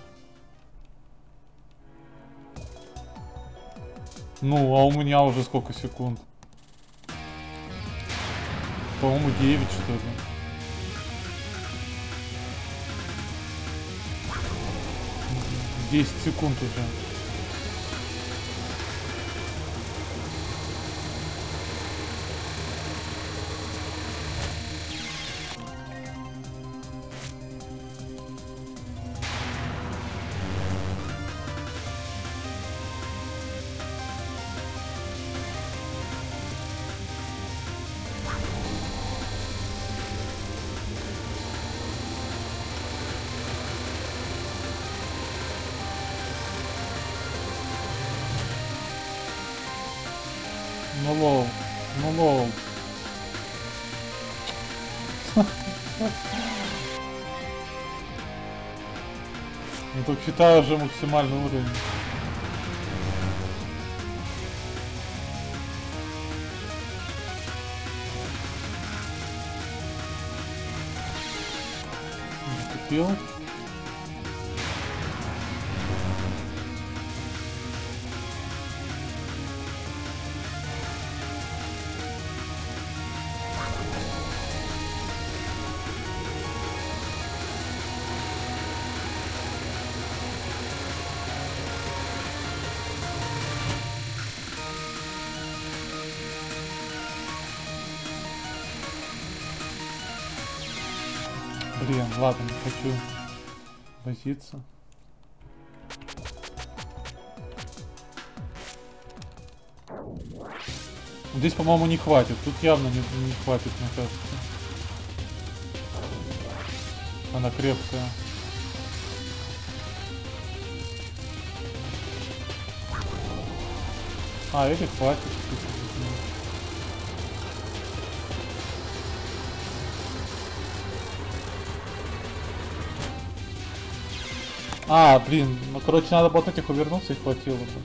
Ну, а у меня уже сколько секунд? По-моему, девять, что ли. десять секунд уже. Ну лол, ну лол. Ну так считаю уже максимальный уровень. Купил. Блин, ладно, не хочу возиться. Здесь, по-моему, не хватит. Тут явно не, не хватит, мне кажется. Она крепкая. А, или хватит. А, блин, ну короче, надо было от этих увернуться и хватило бы.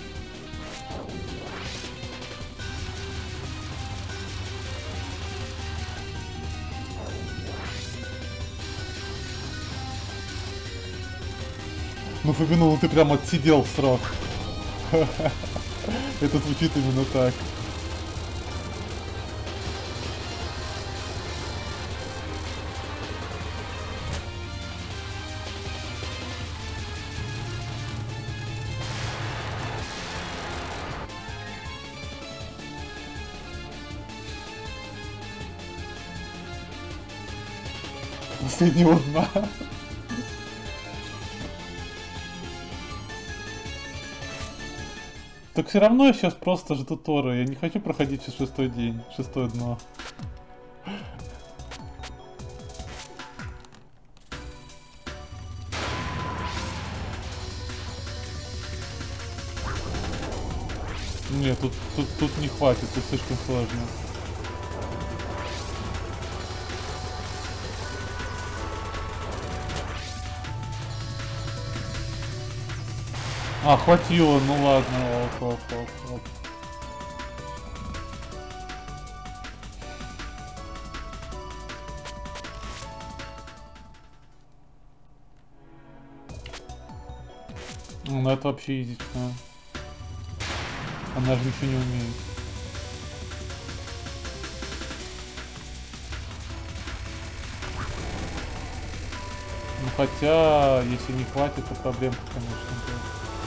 Ну, Фабину, ну ты прям отсидел срок. Это звучит именно так. последнего дна. Так все равно я сейчас просто жду Тора. Я не хочу проходить сейчас шестой день, шестое дно. Нет, тут, тут, тут не хватит, тут слишком сложно. А, хватило, ну ладно, оп, оп, оп, оп. Ну это вообще изичка. Она же ничего не умеет. Ну хотя, если не хватит, то проблемка, конечно, будет.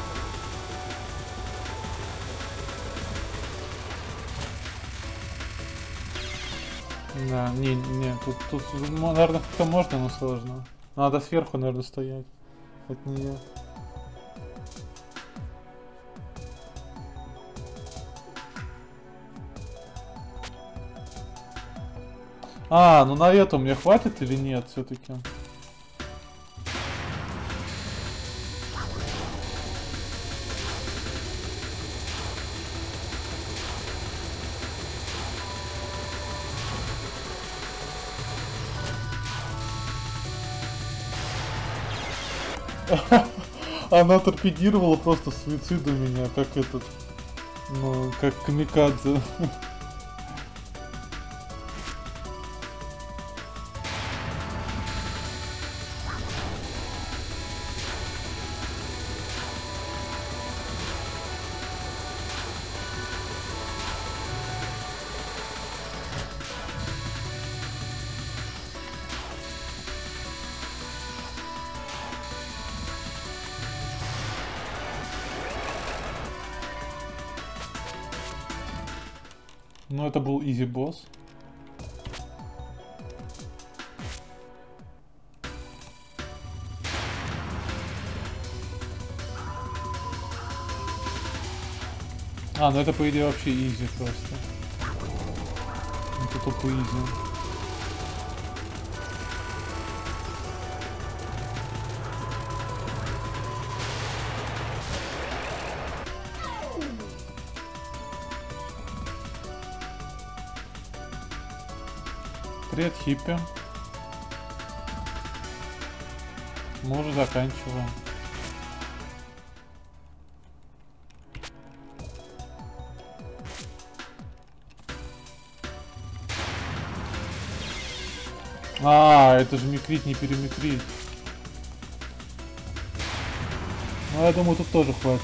Да, не, не, тут, тут, наверное, как-то можно, но сложно. Надо сверху, наверное, стоять от нее. А, ну на это мне хватит или нет все-таки? Она торпедировала просто суициду меня, как этот, ну, как камикадзе. Ну, это был изи босс. А, ну это по идее вообще изи просто. Это тупо изи. Привет, хиппи. Мы уже заканчиваем. А, это же микрить, не перемикрить. Ну, я думаю, тут тоже хватит.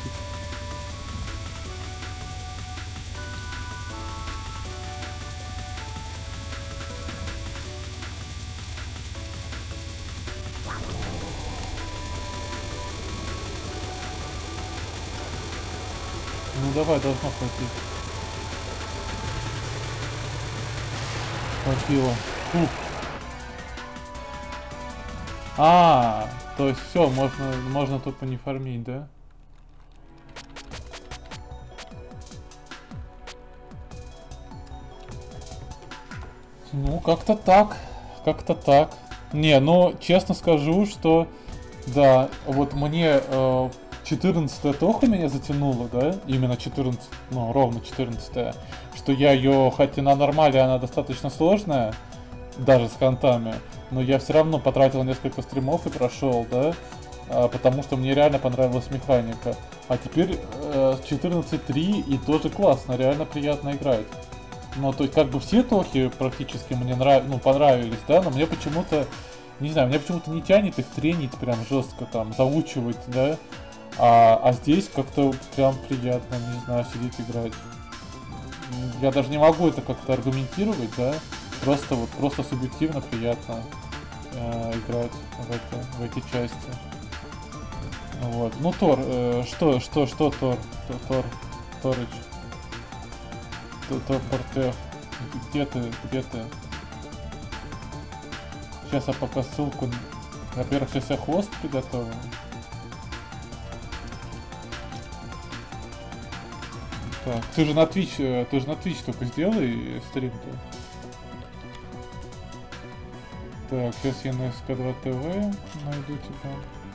Ну давай, должно хватить. Хватило. Фух. А, то есть все, можно, можно тупо не фармить, да? Ну, как-то так. Как-то так. Не, ну, честно скажу, что да, вот мне э, четырнадцатая тоха меня затянула, да? Именно четырнадцать, ну, ровно четырнадцатая. Что я ее, хотя на нормале она достаточно сложная, даже с хантами, но я все равно потратил несколько стримов и прошел, да? А, потому что мне реально понравилась механика. А теперь э, четырнадцать три и тоже классно, реально приятно играть. Ну, то есть, как бы все тохи практически мне нрав... ну, понравились, да, но мне почему-то, не знаю, мне почему-то не тянет их тренить прям жестко там, заучивать, да, а, а здесь как-то прям приятно, не знаю, сидеть играть. Я даже не могу это как-то аргументировать, да, просто вот, просто субъективно приятно э, играть в, это, в эти части. Вот, ну, Тор, э, что, что, что, Тор, Тор, Торыч? Тор, Тортеф, где ты, где ты? Сейчас я пока ссылку... Во-первых, сейчас я хост приготовлю. Так, ты же на Twitch, ты же на Twitch только сделай стрим-то. Так, сейчас я на эс ка два тэ вэ найду тебя.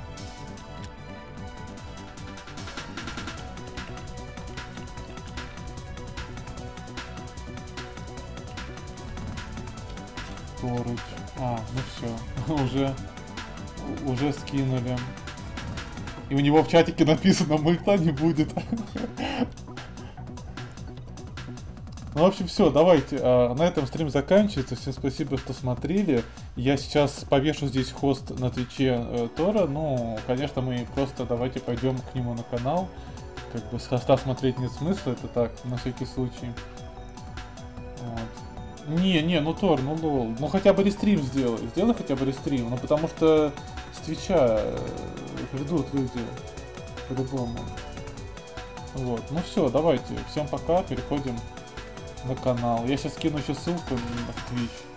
Поруч. А, ну все, уже, уже скинули. И у него в чатике написано, мульта не будет. Ну, в общем, все, давайте. А, на этом стрим заканчивается. Всем спасибо, что смотрели. Я сейчас повешу здесь хост на Твиче э, Тора. Ну, конечно, мы просто давайте пойдем к нему на канал. Как бы с хоста смотреть нет смысла, это так, на всякий случай. Вот. Не, не, ну Тор, ну лол. Ну хотя бы рестрим сделай. Сделай хотя бы рестрим. Ну потому что с Твича э, ждут люди. По-любому. Вот. Ну все, давайте. Всем пока. Переходим на канал. Я сейчас кину еще ссылку в Twitch.